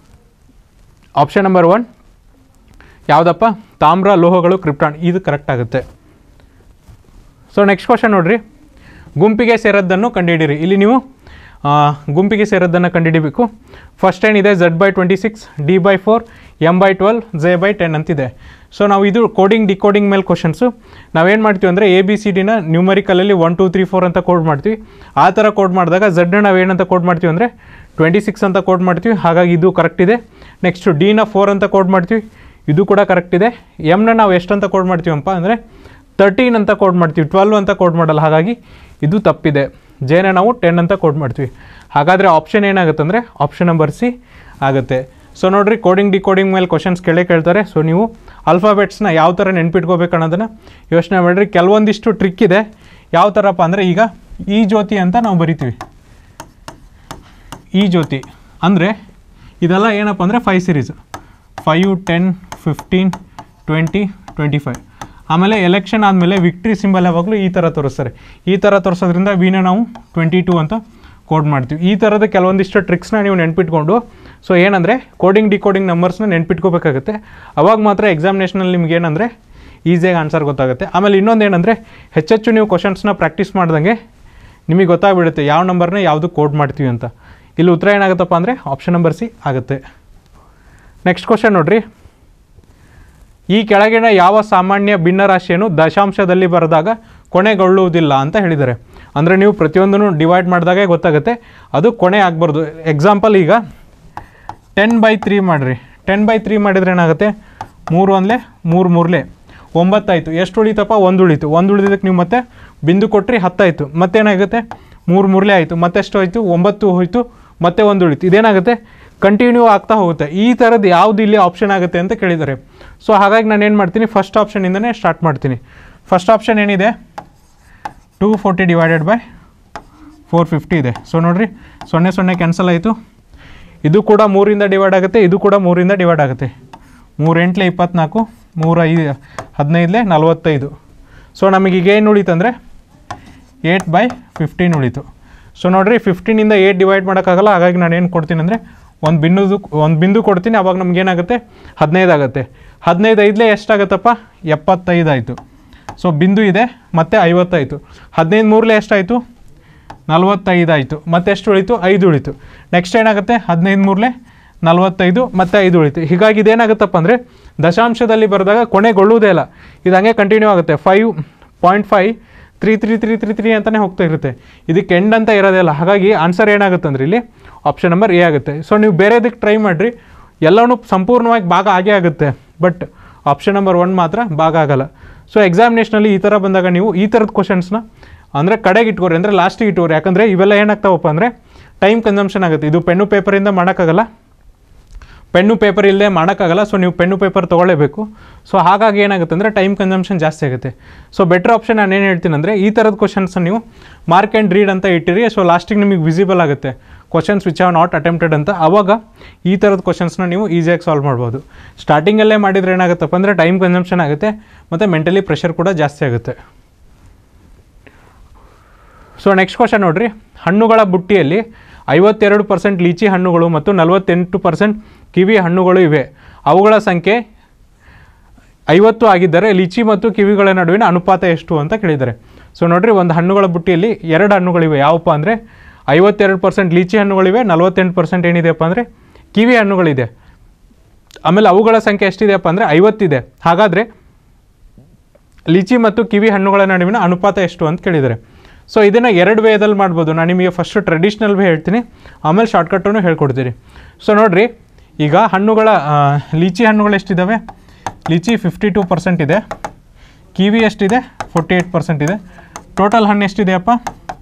S1: ಆಪ್ಷನ್ ನಂಬರ್ ಒನ್ ಯಾವುದಪ್ಪ, ತಾಮ್ರ, ಲೋಹಗಳು, ಕ್ರಿಪ್ಟಾನ್, ಇದು ಕರೆಕ್ಟ್ ಆಗುತ್ತೆ. ಸೊ ನೆಕ್ಸ್ಟ್ ಕ್ವಶನ್ ನೋಡಿರಿ, ಗುಂಪಿಗೆ ಸೇರದ್ದನ್ನು ಕಂಡುಹಿಡಿಯಿರಿ. ಇಲ್ಲಿ ನೀವು ಗುಂಪಿಗೆ ಸೇರದ್ದನ್ನು ಕಂಡುಹಿಡಿಬೇಕು. ಫಸ್ಟ್ ಏನಿದೆ Z by twenty six, D by four, M by twelve, J by ten ಅಂತಿದೆ. ಸೊ ನಾವು ಇದು ಕೋಡಿಂಗ್ ಡಿಕೋಡಿಂಗ್ ಮೇಲೆ ಕ್ವಶನ್ಸು. ನಾವೇನು ಮಾಡ್ತೀವಿ ಅಂದರೆ ಎ ಬಿ ಸಿ ಡಿನ ನ್ಯೂಮರಿಕಲಲ್ಲಿ ಒನ್ ಟು ತ್ರೀ ಫೋರ್ ಅಂತ ಕೋಡ್ ಮಾಡ್ತೀವಿ. ಆ ಥರ ಕೋಡ್ ಮಾಡಿದಾಗ ಝೆಡ್ನ ನಾವು ಏನಂತ ಕೋಡ್ ಮಾಡ್ತೀವಿ ಅಂದರೆ ಟ್ವೆಂಟಿ ಸಿಕ್ಸ್ ಅಂತ ಕೋಡ್ ಮಾಡ್ತೀವಿ. ಹಾಗಾಗಿ ಇದು ಕರೆಕ್ಟ್ ಇದೆ. ನೆಕ್ಸ್ಟು ಡಿನ ಫೋರ್ ಅಂತ ಕೋಡ್ ಮಾಡ್ತೀವಿ, ಇದು ಕೂಡ ಕರೆಕ್ಟ್ ಇದೆ. ಎಮ್ನ ನಾವು ಎಷ್ಟಂತ ಕೋಡ್ ಮಾಡ್ತೀವಪ್ಪ ಅಂದರೆ ತರ್ಟೀನ್ ಅಂತ ಕೋಡ್ ಮಾಡ್ತೀವಿ, ಟ್ವೆಲ್ವ್ ಅಂತ ಕೋಡ್ ಮಾಡಲ್ಲ. ಹಾಗಾಗಿ ಇದು ತಪ್ಪಿದೆ. ಜೆನ ನಾವು ಟೆನ್ ಅಂತ ಕೋಡ್ ಮಾಡ್ತೀವಿ. ಹಾಗಾದರೆ ಆಪ್ಷನ್ ಏನಾಗುತ್ತೆ ಅಂದರೆ ಆಪ್ಷನ್ ನಂಬರ್ ಸಿ ಆಗುತ್ತೆ. ಸೊ ನೋಡಿರಿ, ಕೋಡಿಂಗ್ ಡಿಕೋಡಿಂಗ್ ಮೇಲೆ ಕ್ವಶನ್ಸ್ ಕೇಳೇ ಕೇಳ್ತಾರೆ. ಸೊ ನೀವು ಆಲ್ಫಾಬೆಟ್ಸ್ನ ಯಾವ ಥರ ನೆನ್ಪಿಟ್ಕೋಬೇಕು ಅನ್ನೋದನ್ನು ಯೋಚನೆ ಮಾಡಿರಿ. ಕೆಲವೊಂದಿಷ್ಟು ಟ್ರಿಕ್ ಇದೆ. ಯಾವ ಥರಪ್ಪ ಅಂದರೆ ಈಗ ಈ ಜ್ಯೋತಿ ಅಂತ ನಾವು ಬರಿತೀವಿ. ಈ ಜ್ಯೋತಿ ಅಂದರೆ ಇದೆಲ್ಲ ಏನಪ್ಪ ಅಂದರೆ five series, five, ten, fifteen, twenty, twenty five. ಆಮೇಲೆ ಎಲೆಕ್ಷನ್ ಆದಮೇಲೆ ವಿಕ್ಟ್ರಿ ಸಿಂಬಲ್ ಯಾವಾಗಲೂ ಈ ಥರ ತೋರಿಸ್ತಾರೆ. ಈ ಥರ ತೋರಿಸೋದ್ರಿಂದ ವಿನ ನಾವು ಟ್ವೆಂಟಿ ಟೂ ಅಂತ ಕೋಡ್ ಮಾಡ್ತೀವಿ. ಈ ಥರದ ಕೆಲವೊಂದಿಷ್ಟು ಟ್ರಿಕ್ಸ್ನ ನೀವು ನೆನ್ಪಿಟ್ಕೊಂಡು, ಸೊ ಏನಂದರೆ ಕೋಡಿಂಗ್ ಡಿಕೋಡಿಂಗ್ ನಂಬರ್ಸ್ನ ನೆನ್ಪಿಟ್ಕೋಬೇಕಾಗುತ್ತೆ. ಅವಾಗ ಮಾತ್ರ ಎಕ್ಸಾಮಿನೇಷನಲ್ಲಿ ನಿಮ್ಗೆ ಏನಂದರೆ ಈಸಿಯಾಗಿ ಆನ್ಸರ್ ಗೊತ್ತಾಗುತ್ತೆ. ಆಮೇಲೆ ಇನ್ನೊಂದು ಏನಂದರೆ ಹೆಚ್ಚೆಚ್ಚು ನೀವು ಕ್ವಶನ್ಸ್ನ ಪ್ರಾಕ್ಟೀಸ್ ಮಾಡ್ದಂಗೆ ನಿಮಗೆ ಗೊತ್ತಾಗ್ಬಿಡುತ್ತೆ ಯಾವ ನಂಬರ್ನ ಯಾವುದು ಕೋಡ್ ಮಾಡ್ತೀವಿ ಅಂತ. ಇಲ್ಲಿ ಉತ್ತರ ಏನಾಗುತ್ತಪ್ಪ ಅಂದರೆ ಆಪ್ಷನ್ ನಂಬರ್ ಸಿ ಆಗುತ್ತೆ. ನೆಕ್ಸ್ಟ್ ಕ್ವಶನ್ ನೋಡಿರಿ, ಈ ಕೆಳಗಿನ ಯಾವ ಸಾಮಾನ್ಯ ಭಿನ್ನರಾಶಿಯನ್ನು ದಶಾಂಶದಲ್ಲಿ ಬರೆದಾಗ ಕೊನೆಗೊಳ್ಳುವುದಿಲ್ಲ ಅಂತ ಹೇಳಿದ್ದಾರೆ. ಅಂದರೆ ನೀವು ಪ್ರತಿಯೊಂದನ್ನು ಡಿವೈಡ್ ಮಾಡಿದಾಗೆ ಗೊತ್ತಾಗುತ್ತೆ, ಅದು ಕೊನೆ ಆಗಬಾರ್ದು. ಎಕ್ಸಾಂಪಲ್ ಈಗ ಟೆನ್ ಬೈ ತ್ರೀ ಮಾಡಿರಿ. ಟೆನ್ ಬೈ ತ್ರೀ ಮಾಡಿದರೆ ಏನಾಗುತ್ತೆ, ಮೂರು ಒಂದಲೇ ಮೂರು ಮೂರಲೇ ಒಂಬತ್ತಾಯಿತು. ಎಷ್ಟು ಉಳಿತಪ್ಪ? ಒಂದು ಉಳಿತು. ಒಂದು ಉಳಿದಿದ್ದಕ್ಕೆ ನೀವು ಮತ್ತೆ ಬಿಂದು ಕೊಟ್ಟರೆ ಹತ್ತಾಯಿತು. ಮತ್ತೇನಾಗುತ್ತೆ? ಮೂರು ಮೂರಲೇ ಆಯಿತು. ಮತ್ತೆಷ್ಟು ಹೋಯಿತು? ಒಂಬತ್ತು ಹೋಯಿತು. ಮತ್ತೆ ಒಂದು ಉಳಿತು. ಇದೇನಾಗುತ್ತೆ? ಕಂಟಿನ್ಯೂ ಆಗ್ತಾ ಹೋಗುತ್ತೆ. ಈ ಥರದ್ದು ಯಾವುದು ಇಲ್ಲಿ ಆಪ್ಷನ್ ಆಗುತ್ತೆ ಅಂತ ಕೇಳಿದ್ದಾರೆ. ಸೊ ಹಾಗಾಗಿ ನಾನು ಏನು ಮಾಡ್ತೀನಿ, ಫಸ್ಟ್ ಆಪ್ಷನಿಂದನೇ ಸ್ಟಾರ್ಟ್ ಮಾಡ್ತೀನಿ. ಫಸ್ಟ್ ಆಪ್ಷನ್ ಏನಿದೆ? Two forty divided by four fifty ಇದೆ. ಸೊ ನೋಡಿರಿ, ಸೊನ್ನೆ ಸೊನ್ನೆ ಕ್ಯಾನ್ಸಲ್ ಆಯಿತು. ಇದು ಕೂಡ ಮೂರಿಂದ ಡಿವೈಡ್ ಆಗುತ್ತೆ, ಇದು ಕೂಡ ಮೂರಿಂದ ಡಿವೈಡ್ ಆಗುತ್ತೆ. ಮೂರು ಎಂಟ್ಲೆ ಇಪ್ಪತ್ತ್ನಾಲ್ಕು, ಮೂರು ಐದು ಹದಿನೈದಲೇ ನಲ್ವತ್ತೈದು. ಸೊ ನಮಗೀಗ ಏನು ಉಳಿತಂದರೆ ಏಟ್ ಬೈ ಫಿಫ್ಟೀನ್ ಉಳಿತು. ಸೊ ನೋಡಿರಿ, ಫಿಫ್ಟೀನಿಂದ ಏಟ್ ಡಿವೈಡ್ ಮಾಡೋಕ್ಕಾಗಲ್ಲ. ಹಾಗಾಗಿ ನಾನು ಏನು ಕೊಡ್ತೀನಿ ಅಂದರೆ ಒಂದು ಬಿಂದು ಒಂದು ಬಿಂದು ಕೊಡ್ತೀನಿ. ಅವಾಗ ನಮಗೇನಾಗುತ್ತೆ? ಹದಿನೈದು ಆಗುತ್ತೆ. ಹದಿನೈದು ಐದಲೇ ಎಷ್ಟಾಗುತ್ತಪ್ಪ? ಎಪ್ಪತ್ತೈದು ಆಯಿತು. ಸೊ ಬಿಂದು ಇದೆ, ಮತ್ತು ಐವತ್ತಾಯಿತು. ಹದಿನೈದು ಮೂರಲೇ ಎಷ್ಟಾಯಿತು? ನಲ್ವತ್ತೈದು ಆಯಿತು. ಮತ್ತೆ ಎಷ್ಟು ಉಳಿತು? ಐದು ಉಳಿತು. ನೆಕ್ಸ್ಟ್ ಏನಾಗುತ್ತೆ? ಹದಿನೈದು ಮೂರಲೇ ನಲ್ವತ್ತೈದು, ಮತ್ತು ಐದು ಉಳಿತು. ಹೀಗಾಗಿ ಇದೇನಾಗುತ್ತಪ್ಪ ಅಂದರೆ ದಶಾಂಶದಲ್ಲಿ ಬರೆದಾಗ ಕೊನೆಗೊಳ್ಳುವುದೇ ಇಲ್ಲ. ಇದು ಹಂಗೆ ಕಂಟಿನ್ಯೂ ಆಗುತ್ತೆ. Five point five three three three three three ಅಂತಲೇ ಹೋಗ್ತಾ ಇರುತ್ತೆ. ಇದಕ್ಕೆ ಎಂಡ್ ಅಂತ ಇರೋದೇ ಇಲ್ಲ. ಹಾಗಾಗಿ ಆನ್ಸರ್ ಏನಾಗುತ್ತೆ ಅಂದರೆ ಇಲ್ಲಿ ಆಪ್ಷನ್ ನಂಬರ್ ಎ ಆಗುತ್ತೆ. ಸೊ ನೀವು ಬೇರೆದಕ್ಕೆ ಟ್ರೈ ಮಾಡಿರಿ, ಎಲ್ಲವೂ ಸಂಪೂರ್ಣವಾಗಿ ಭಾಗ ಆಗೇ ಆಗುತ್ತೆ. ಬಟ್ ಆಪ್ಷನ್ ನಂಬರ್ ಒನ್ ಮಾತ್ರ ಭಾಗ ಆಗಲ್ಲ. ಸೊ ಎಕ್ಸಾಮಿನೇಷನಲ್ಲಿ ಈ ಥರ ಬಂದಾಗ ನೀವು ಈ ಥರದ ಕ್ವಶನ್ಸ್ನ ಅಂದರೆ ಕಡೆಗೆ ಇಟ್ಕೋರಿ, ಅಂದರೆ ಲಾಸ್ಟಿಗೆ ಇಟ್ಕೋರಿ. ಯಾಕಂದರೆ ಇವೆಲ್ಲ ಏನಾಗ್ತಾವಪ್ಪ ಅಂದರೆ ಟೈಮ್ ಕನ್ಸಂಪ್ಷನ್ ಆಗುತ್ತೆ. ಇದು ಪೆನ್ನು ಪೇಪರಿಂದ ಮಾಡೋಕ್ಕಾಗಲ್ಲ, ಪೆನ್ನು ಪೇಪರ್ ಇಲ್ಲದೆ ಮಾಡೋಕ್ಕಾಗಲ್ಲ. ಸೊ ನೀವು ಪೆನ್ನು ಪೇಪರ್ ತೊಗೊಳ್ಳೇಬೇಕು. ಸೊ ಹಾಗಾಗಿ ಏನಾಗುತ್ತೆ ಅಂದರೆ ಟೈಮ್ ಕನ್ಸಂಪ್ಷನ್ ಜಾಸ್ತಿ ಆಗುತ್ತೆ. ಸೊ ಬೆಟರ್ ಆಪ್ಷನ್ ನಾನು ಏನು ಹೇಳ್ತೀನಿ ಅಂದರೆ ಈ ಥರದ ಕ್ವಶನ್ಸ್ನ ನೀವು ಮಾರ್ಕ್ ಆ್ಯಂಡ್ ರೀಡ್ ಅಂತ ಇಟ್ಟಿರಿ. ಸೊ ಲಾಸ್ಟಿಗೆ ನಿಮಗೆ ವಿಸಿಬಲ್ ಆಗುತ್ತೆ questions which have not attempted ಅಂತ. ಆವಾಗ ಈ ಥರದ ಕ್ವಶನ್ಸ್ನ ನೀವು ಈಸಿಯಾಗಿ ಸಾಲ್ವ್ ಮಾಡ್ಬೋದು. ಸ್ಟಾರ್ಟಿಂಗಲ್ಲೇ ಮಾಡಿದರೆ ಏನಾಗುತ್ತಪ್ಪ ಅಂದರೆ ಟೈಮ್ ಕನ್ಸಂಪ್ಷನ್ ಆಗುತ್ತೆ, ಮತ್ತು ಮೆಂಟಲಿ ಪ್ರೆಷರ್ ಕೂಡ ಜಾಸ್ತಿ ಆಗುತ್ತೆ. ಸೊ ನೆಕ್ಸ್ಟ್ ಕ್ವಶನ್ ನೋಡಿರಿ, ಹಣ್ಣುಗಳ ಬುಟ್ಟಿಯಲ್ಲಿ ಐವತ್ತೆರಡು ಪರ್ಸೆಂಟ್ ಲೀಚಿ ಹಣ್ಣುಗಳು ಮತ್ತು ನಲವತ್ತೆಂಟು ಪರ್ಸೆಂಟ್ ಕಿವಿ ಹಣ್ಣುಗಳು ಇವೆ. ಅವುಗಳ ಸಂಖ್ಯೆ ಐವತ್ತು ಆಗಿದ್ದರೆ ಲೀಚಿ ಮತ್ತು ಕಿವಿಗಳ ನಡುವಿನ ಅನುಪಾತ ಎಷ್ಟು ಅಂತ ಕೇಳಿದ್ದಾರೆ. ಸೊ ನೋಡಿರಿ, ಒಂದು ಹಣ್ಣುಗಳ ಬುಟ್ಟಿಯಲ್ಲಿ ಎರಡು ಹಣ್ಣುಗಳಿವೆ. ಯಾವಪ್ಪ ಅಂದರೆ ಐವತ್ತೆರಡು ಪರ್ಸೆಂಟ್ ಲೀಚಿ ಹಣ್ಣುಗಳಿವೆ, ನಲವತ್ತೆಂಟು ಪರ್ಸೆಂಟ್ ಏನಿದೆಯಪ್ಪ ಅಂದರೆ ಕಿವಿ ಹಣ್ಣುಗಳಿದೆ. ಆಮೇಲೆ ಅವುಗಳ ಸಂಖ್ಯೆ ಎಷ್ಟಿದೆಯಪ್ಪ ಅಂದರೆ ಐವತ್ತಿದೆ. ಹಾಗಾದರೆ ಲೀಚಿ ಮತ್ತು ಕಿವಿ ಹಣ್ಣುಗಳ ನಡುವಿನ ಅನುಪಾತ ಎಷ್ಟು ಅಂತ ಕೇಳಿದ್ದಾರೆ. ಸೊ ಇದನ್ನು ಎರಡು ವೇದಲ್ಲಿ ಮಾಡ್ಬೋದು. ನಾನು ನಿಮಗೆ ಫಸ್ಟು ಟ್ರೆಡಿಷ್ನಲ್ ವೇ ಹೇಳ್ತೀನಿ, ಆಮೇಲೆ ಶಾರ್ಟ್ಕಟ್ಟನ್ನು ಹೇಳ್ಕೊಡ್ತೀನಿ. ಸೊ ನೋಡಿರಿ, ಈಗ ಹಣ್ಣುಗಳ ಲೀಚಿ ಹಣ್ಣುಗಳು ಎಷ್ಟಿದ್ದಾವೆ? ಲೀಚಿ ಫಿಫ್ಟಿ ಟೂ ಪರ್ಸೆಂಟ್ ಇದೆ, ಕಿವಿ ಎಷ್ಟಿದೆ? ಫೋರ್ಟಿ ಏಯ್ಟ್ ಪರ್ಸೆಂಟ್ ಇದೆ. ಟೋಟಲ್ ಹಣ್ಣು ಎಷ್ಟಿದೆಯಪ್ಪ?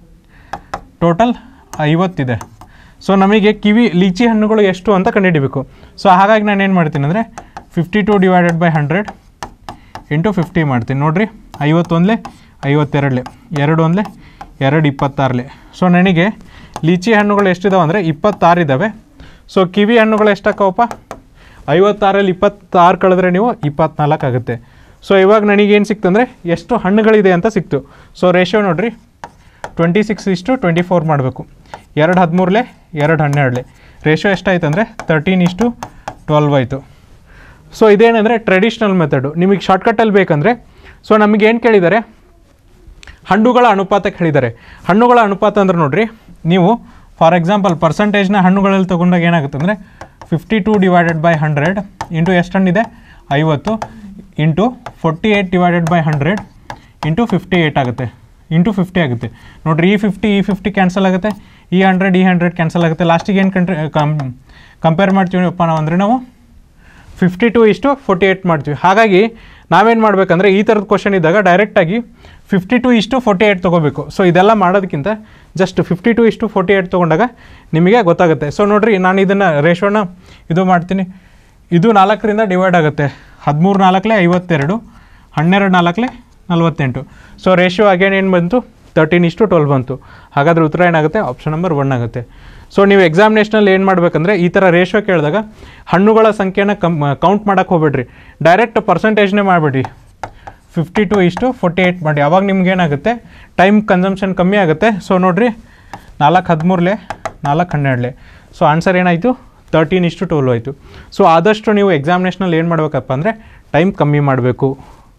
S1: ಟೋಟಲ್ ಐವತ್ತಿದೆ. ಸೊ ನಮಗೆ ಕಿವಿ ಲೀಚಿ ಹಣ್ಣುಗಳು ಎಷ್ಟು ಅಂತ ಕಂಡುಹಿಡಿಬೇಕು. ಸೊ ಹಾಗಾಗಿ ನಾನು ಏನು ಮಾಡ್ತೀನಿ ಅಂದರೆ fifty two divided by hundred into fifty ಮಾಡ್ತೀನಿ. ನೋಡಿರಿ, ಐವತ್ತೊಂದಲೇ ಐವತ್ತೆರಡಲೆ, ಎರಡು ಒಂದಲೇ ಎರಡು ಇಪ್ಪತ್ತಾರಲೆ. ಸೊ ನನಗೆ ಲೀಚಿ ಹಣ್ಣುಗಳು ಎಷ್ಟಿದಾವೆ ಅಂದರೆ ಇಪ್ಪತ್ತಾರು ಇದ್ದಾವೆ. ಸೊ ಕಿವಿ ಹಣ್ಣುಗಳು ಎಷ್ಟಾಕವಪ್ಪ? ಐವತ್ತಾರಲ್ಲಿ ಇಪ್ಪತ್ತಾರು ಕಳೆದ್ರೆ ನೀವು ಇಪ್ಪತ್ನಾಲ್ಕು ಆಗುತ್ತೆ. ಸೊ ಇವಾಗ ನನಗೇನು ಸಿಕ್ತಂದರೆ ಎಷ್ಟು ಹಣ್ಣುಗಳಿದೆ ಅಂತ ಸಿಕ್ತು. ಸೊ ರೇಷಿಯೋ ನೋಡಿರಿ, ಟ್ವೆಂಟಿ ಸಿಕ್ಸ್ ಇಷ್ಟು ಟ್ವೆಂಟಿ ಫೋರ್ ಮಾಡಬೇಕು. ಎರಡು ಹದಿಮೂರಲೆ ಎರಡು ಹನ್ನೆರಡಲೆ. ರೇಷಿಯೋ ಎಷ್ಟಾಯ್ತು ಅಂದರೆ ತರ್ಟೀನ್ ಇಷ್ಟು ಟ್ವೆಲ್ವ್ ಆಯಿತು. ಸೊ ಇದೇನೆಂದರೆ ಟ್ರೆಡಿಷ್ನಲ್ ಮೆಥಡು. ನಿಮಗೆ ಶಾರ್ಟ್ಕಟ್ಟಲ್ಲಿ ಬೇಕಂದರೆ ಸೊ ನಮಗೇನು ಕೇಳಿದ್ದಾರೆ? ಹಣ್ಣುಗಳ ಅನುಪಾತ ಕೇಳಿದ್ದಾರೆ. ಹಣ್ಣುಗಳ ಅನುಪಾತ ಅಂದ್ರೆ ನೋಡಿರಿ, ನೀವು ಫಾರ್ ಎಕ್ಸಾಂಪಲ್ ಪರ್ಸಂಟೇಜ್ನ ಹಣ್ಣುಗಳಲ್ಲಿ ತೊಗೊಂಡಾಗ ಏನಾಗುತ್ತೆ ಅಂದರೆ fifty two divided by hundred into ಎಷ್ಟು ಹಣ್ಣಿದೆ? ಐವತ್ತು into forty eight divided by hundred into fifty eight ಆಗುತ್ತೆ, ಇಂಟು ಫಿಫ್ಟಿ ಆಗುತ್ತೆ. ನೋಡಿರಿ, ಈ ಫಿಫ್ಟಿ ಈ ಫಿಫ್ಟಿ ಕ್ಯಾನ್ಸಲ್ ಆಗುತ್ತೆ, ಈ ಹಂಡ್ರೆಡ್ ಈ ಹಂಡ್ರೆಡ್ ಕ್ಯಾನ್ಸಲ್ ಆಗುತ್ತೆ. ಲಾಸ್ಟಿಗೆ ಏನು ಕಂಟ್ರಿ ಕಂ ಕಂಪೇರ್ ಮಾಡ್ತೀವಪ್ಪ ನಾವು ಅಂದರೆ ನಾವು ಫಿಫ್ಟಿ ಟು ಇಷ್ಟು ಫೋರ್ಟಿ ಏಯ್ಟ್ ಮಾಡ್ತೀವಿ. ಹಾಗಾಗಿ ನಾವೇನು ಮಾಡಬೇಕಂದ್ರೆ ಈ ಥರದ ಕ್ವಶನ್ ಇದ್ದಾಗ ಡೈರೆಕ್ಟಾಗಿ ಫಿಫ್ಟಿ ಟು ಇಷ್ಟು ಫೋರ್ಟಿ ಏಯ್ಟ್ ತೊಗೋಬೇಕು. ಸೊ ಇದೆಲ್ಲ ಮಾಡೋದಕ್ಕಿಂತ ಜಸ್ಟ್ ಫಿಫ್ಟಿ ಟು ಇಷ್ಟು ಫೋರ್ಟಿ ಏಯ್ಟ್ ತೊಗೊಂಡಾಗ ನಿಮಗೆ ಗೊತ್ತಾಗುತ್ತೆ. ಸೊ ನೋಡಿರಿ, ನಾನು ಇದನ್ನು ರೇಷೋನ ಇದು ಮಾಡ್ತೀನಿ. ಇದು ನಾಲ್ಕರಿಂದ ಡಿವೈಡ್ ಆಗುತ್ತೆ. ಹದಿಮೂರು ನಾಲ್ಕಲೆ ಐವತ್ತೆರಡು, ಹನ್ನೆರಡು ನಾಲ್ಕಲೆ ನಲ್ವತ್ತೆಂಟು. ಸೊ ರೇಷಿಯೋ ಅಗೇನ್ ಏನು ಬಂತು? ತರ್ಟೀನ್ ಇಷ್ಟು ಟ್ವೆಲ್ವ್ ಬಂತು. ಹಾಗಾದರೆ ಉತ್ತರ ಏನಾಗುತ್ತೆ? ಆಪ್ಷನ್ ನಂಬರ್ ಒನ್ ಆಗುತ್ತೆ. ಸೊ ನೀವು ಎಕ್ಸಾಮಿನೇಷನಲ್ಲಿ ಏನು ಮಾಡಬೇಕಂದ್ರೆ ಈ ಥರ ರೇಷಿಯೋ ಕೇಳಿದಾಗ ಹಣ್ಣುಗಳ ಸಂಖ್ಯೆನ ಕಮ್ ಕೌಂಟ್ ಮಾಡೋಕ್ಕೆ ಹೋಗ್ಬೇಡ್ರಿ, ಡೈರೆಕ್ಟ್ ಪರ್ಸೆಂಟೇಜ್ನೇ ಮಾಡಿಬಿಡಿ. ಫಿಫ್ಟಿ ಟು ಇಷ್ಟು ಫೋರ್ಟಿ ಏಯ್ಟ್ ಮಾಡಿ. ಅವಾಗ ನಿಮ್ಗೆ ಏನಾಗುತ್ತೆ? ಟೈಮ್ ಕನ್ಸಂಪ್ಷನ್ ಕಮ್ಮಿ ಆಗುತ್ತೆ. ಸೊ ನೋಡಿರಿ, ನಾಲ್ಕು ಹದಿಮೂರಲೆ ನಾಲ್ಕು ಹನ್ನೆರಡಲೆ. ಸೊ ಆನ್ಸರ್ ಏನಾಯಿತು? ತರ್ಟೀನ್ ಇಷ್ಟು ಟ್ವೆಲ್ವ್ ಆಯಿತು. ಸೊ ಆದಷ್ಟು ನೀವು ಎಕ್ಸಾಮಿನೇಷನಲ್ಲಿ ಏನು ಮಾಡಬೇಕಪ್ಪ ಅಂದರೆ ಟೈಮ್ ಕಮ್ಮಿ ಮಾಡಬೇಕು.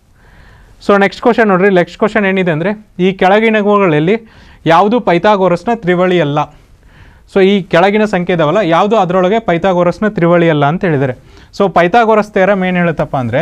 S1: ಸೊ ನೆಕ್ಸ್ಟ್ ಕ್ವಶನ್ ನೋಡಿರಿ, ನೆಕ್ಸ್ಟ್ ಕ್ವಶನ್ ಏನಿದೆ ಅಂದರೆ ಈ ಕೆಳಗಿನವುಗಳಲ್ಲಿ ಯಾವುದು ಪೈಥಾಗೋರಸ್ನ ತ್ರಿವಳಿ ಅಲ್ಲ? ಸೊ ಈ ಕೆಳಗಿನ ಸಂಖ್ಯೆ ಇದಾವಲ್ಲ, ಯಾವುದು ಅದರೊಳಗೆ ಪೈಥಾಗೋರಸ್ನ ತ್ರಿವಳಿ ಅಲ್ಲ ಅಂತ ಹೇಳಿದ್ದಾರೆ. ಸೊ ಪೈಥಾಗೋರಸ್ ಥಿಯರಮ್ ಏನು ಹೇಳುತ್ತಪ್ಪ ಅಂದರೆ,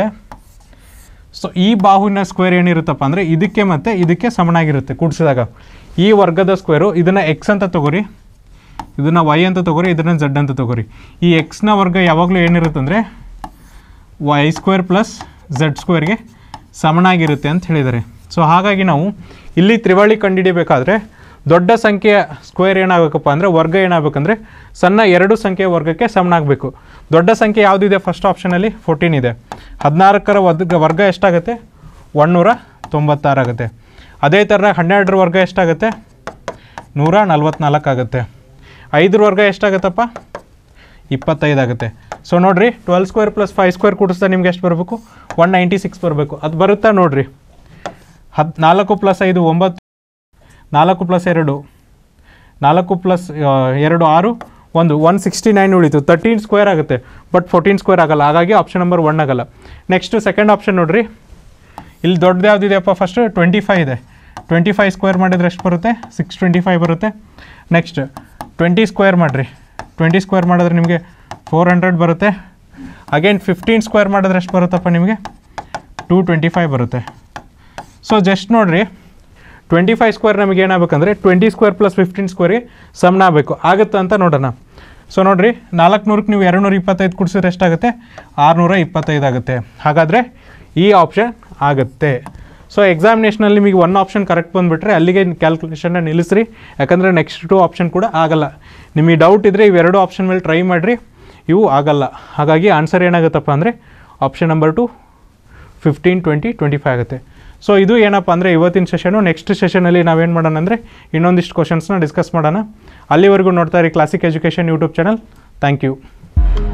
S1: ಸೊ ಈ ಬಾಹುವಿನ ಸ್ಕ್ವೇರ್ ಏನಿರುತ್ತಪ್ಪ ಅಂದರೆ ಇದಕ್ಕೆ ಮತ್ತು ಇದಕ್ಕೆ ಸಮನಾಗಿರುತ್ತೆ ಕೂಡಿಸಿದಾಗ. ಈ ವರ್ಗದ ಸ್ಕ್ವೇರು ಇದನ್ನು ಎಕ್ಸ್ ಅಂತ ತೊಗೋರಿ, ಇದನ್ನು ವೈ ಅಂತ ತೊಗೋರಿ, ಇದನ್ನು ಝಡ್ ಅಂತ ತೊಗೋರಿ. ಈ ಎಕ್ಸ್ನ ವರ್ಗ ಯಾವಾಗಲೂ ಏನಿರುತ್ತೆ ಅಂದರೆ ವೈ ಸ್ಕ್ವೇರ್ ಪ್ಲಸ್ ಝಡ್ ಸ್ಕ್ವೇರ್ಗೆ ಸಮನಾಗಿರುತ್ತೆ ಅಂತ ಹೇಳಿದ್ದಾರೆ. ಸೊ ಹಾಗಾಗಿ ನಾವು ಇಲ್ಲಿ ತ್ರಿವಳಿ ಕಂಡುಹಿಡಿಯಬೇಕಾದ್ರೆ ದೊಡ್ಡ ಸಂಖ್ಯೆಯ ಸ್ಕ್ವೇರ್ ಏನಾಗಬೇಕಪ್ಪ ಅಂದರೆ ವರ್ಗ ಏನಾಗಬೇಕಂದ್ರೆ ಸಣ್ಣ ಎರಡು ಸಂಖ್ಯೆಯ ವರ್ಗಕ್ಕೆ ಸಮನಾಗಬೇಕು. ದೊಡ್ಡ ಸಂಖ್ಯೆ ಯಾವುದಿದೆ ಫಸ್ಟ್ ಆಪ್ಷನಲ್ಲಿ ಫೋರ್ಟೀನ್ ಇದೆ. ಹದಿನಾಲ್ಕರ ವರ್ಗ ವರ್ಗ ಎಷ್ಟಾಗುತ್ತೆ ಒಂದುನೂರ ತೊಂಬತ್ತಾರು ಆಗುತ್ತೆ. ಅದೇ ಥರ ಹನ್ನೆರಡರ ವರ್ಗ ಎಷ್ಟಾಗುತ್ತೆ ನೂರ ನಲ್ವತ್ನಾಲ್ಕು ಆಗುತ್ತೆ. ಐದರ ವರ್ಗ ಎಷ್ಟಾಗುತ್ತಪ್ಪ ಇಪ್ಪತ್ತೈದು ಆಗುತ್ತೆ. ಸೊ ನೋಡಿರಿ twelve square plus five square ಕೂಡಿಸ್ತಾ ನಿಮ್ಗೆ ಎಷ್ಟು ಬರಬೇಕು ಒನ್ ನೈಂಟಿ ಸಿಕ್ಸ್ ಬರಬೇಕು. ಅದು ಬರುತ್ತಾ ನೋಡಿರಿ. ಹದ್ ನಾಲ್ಕು ಪ್ಲಸ್ ಐದು ಒಂಬತ್ತು, ನಾಲ್ಕು ಪ್ಲಸ್ ಎರಡು ನಾಲ್ಕು ಪ್ಲಸ್ ಎರಡು ಆರು ಒಂದು ಒನ್ ಸಿಕ್ಸ್ಟಿ ನೈನ್ ಉಳಿತು. ತರ್ಟೀನ್ ಸ್ಕ್ವೇರ್ ಆಗುತ್ತೆ ಬಟ್ ಫೋರ್ಟೀನ್ ಸ್ಕ್ವೇರ್ ಆಗಲ್ಲ. ಹಾಗಾಗಿ ಆಪ್ಷನ್ ನಂಬರ್ ಒನ್ ಆಗಲ್ಲ. ನೆಕ್ಸ್ಟು ಸೆಕೆಂಡ್ ಆಪ್ಷನ್ ನೋಡಿರಿ. ಇಲ್ಲಿ ದೊಡ್ಡದು ಯಾವುದಿದೆಯಪ್ಪ ಫಸ್ಟ್ ಟ್ವೆಂಟಿ ಫೈವ್ ಇದೆ. ಟ್ವೆಂಟಿ ಫೈವ್ ಸ್ಕ್ವೇರ್ ಮಾಡಿದ್ರೆ ಎಷ್ಟು ಬರುತ್ತೆ ಸಿಕ್ಸ್ ಟ್ವೆಂಟಿ ಫೈವ್ ಬರುತ್ತೆ. ನೆಕ್ಸ್ಟ್ ಟ್ವೆಂಟಿ ಸ್ಕ್ವೇರ್ ಮಾಡಿರಿ. ಟ್ವೆಂಟಿ ಸ್ಕ್ವೇರ್ ಮಾಡಿದ್ರೆ ನಿಮಗೆ ಫೋರ್ ಹಂಡ್ರೆಡ್ ಬರುತ್ತೆ. ಅಗೇನ್ ಫಿಫ್ಟೀನ್ ಸ್ಕ್ವೇರ್ ಮಾಡಿದ್ರೆ ಎಷ್ಟು ಬರುತ್ತಪ್ಪ ನಿಮಗೆ ಟೂ ಟ್ವೆಂಟಿ ಫೈವ್ ಬರುತ್ತೆ. ಸೊ ಜಸ್ಟ್ ನೋಡಿರಿ ಟ್ವೆಂಟಿ ಫೈವ್ ಸ್ಕ್ವೇರ್ ನಮಗೆ ಏನಾಗಬೇಕಂದ್ರೆ ಟ್ವೆಂಟಿ ಸ್ಕ್ವೇರ್ ಪ್ಲಸ್ ಫಿಫ್ಟೀನ್ ಸ್ಕ್ವೇರ್ಗೆ ಸಮನ ಆಗಬೇಕು. ಆಗುತ್ತೆ ಅಂತ ನೋಡೋಣ. ಸೊ ನೋಡಿರಿ ನಾಲ್ಕುನೂರಕ್ಕೆ ನೀವು ಎರಡು ನೂರ ಇಪ್ಪತ್ತೈದು ಕುಡಿಸಿದ್ರೆ ಎಷ್ಟಾಗುತ್ತೆ ಆರುನೂರ ಇಪ್ಪತ್ತೈದು ಆಗುತ್ತೆ. ಹಾಗಾದರೆ ಈ ಆಪ್ಷನ್ ಆಗುತ್ತೆ. ಸೊ ಎಕ್ಸಾಮಿನೇಷನಲ್ಲಿ ನಿಮಗೆ ಒನ್ ಆಪ್ಷನ್ ಕರೆಕ್ಟ್ ಬಂದುಬಿಟ್ರೆ ಅಲ್ಲಿಗೆ ಕ್ಯಾಲ್ಕುಲೇಷನ್ನ ನಿಲ್ಲಿಸ್ರಿ. ಯಾಕಂದರೆ ನೆಕ್ಸ್ಟ್ ಟು ಆಪ್ಷನ್ ಕೂಡ ಆಗಲ್ಲ. ನಿಮಗೆ ಡೌಟ್ ಇದ್ದರೆ ಇವೆರಡು ಆಪ್ಷನ್ ಮೇಲೆ ಟ್ರೈ ಮಾಡಿರಿ, ಇವು ಆಗಲ್ಲ. ಹಾಗಾಗಿ ಆನ್ಸರ್ ಏನಾಗುತ್ತಪ್ಪ ಅಂದರೆ option number two fifteen twenty twenty five ಆಗುತ್ತೆ. ಸೊ ಇದು ಏನಪ್ಪ ಅಂದರೆ ಇವತ್ತಿನ ಸೆಷನು. ನೆಕ್ಸ್ಟ್ ಸೆಷನಲ್ಲಿ ನಾವೇನು ಮಾಡೋಣ ಅಂದರೆ ಇನ್ನೊಂದಿಷ್ಟು ಕ್ವಶನ್ಸ್ನ ಡಿಸ್ಕಸ್ ಮಾಡೋಣ. ಅಲ್ಲಿವರೆಗೂ ನೋಡ್ತಾ ಇರಿ classic education YouTube channel. Thank you.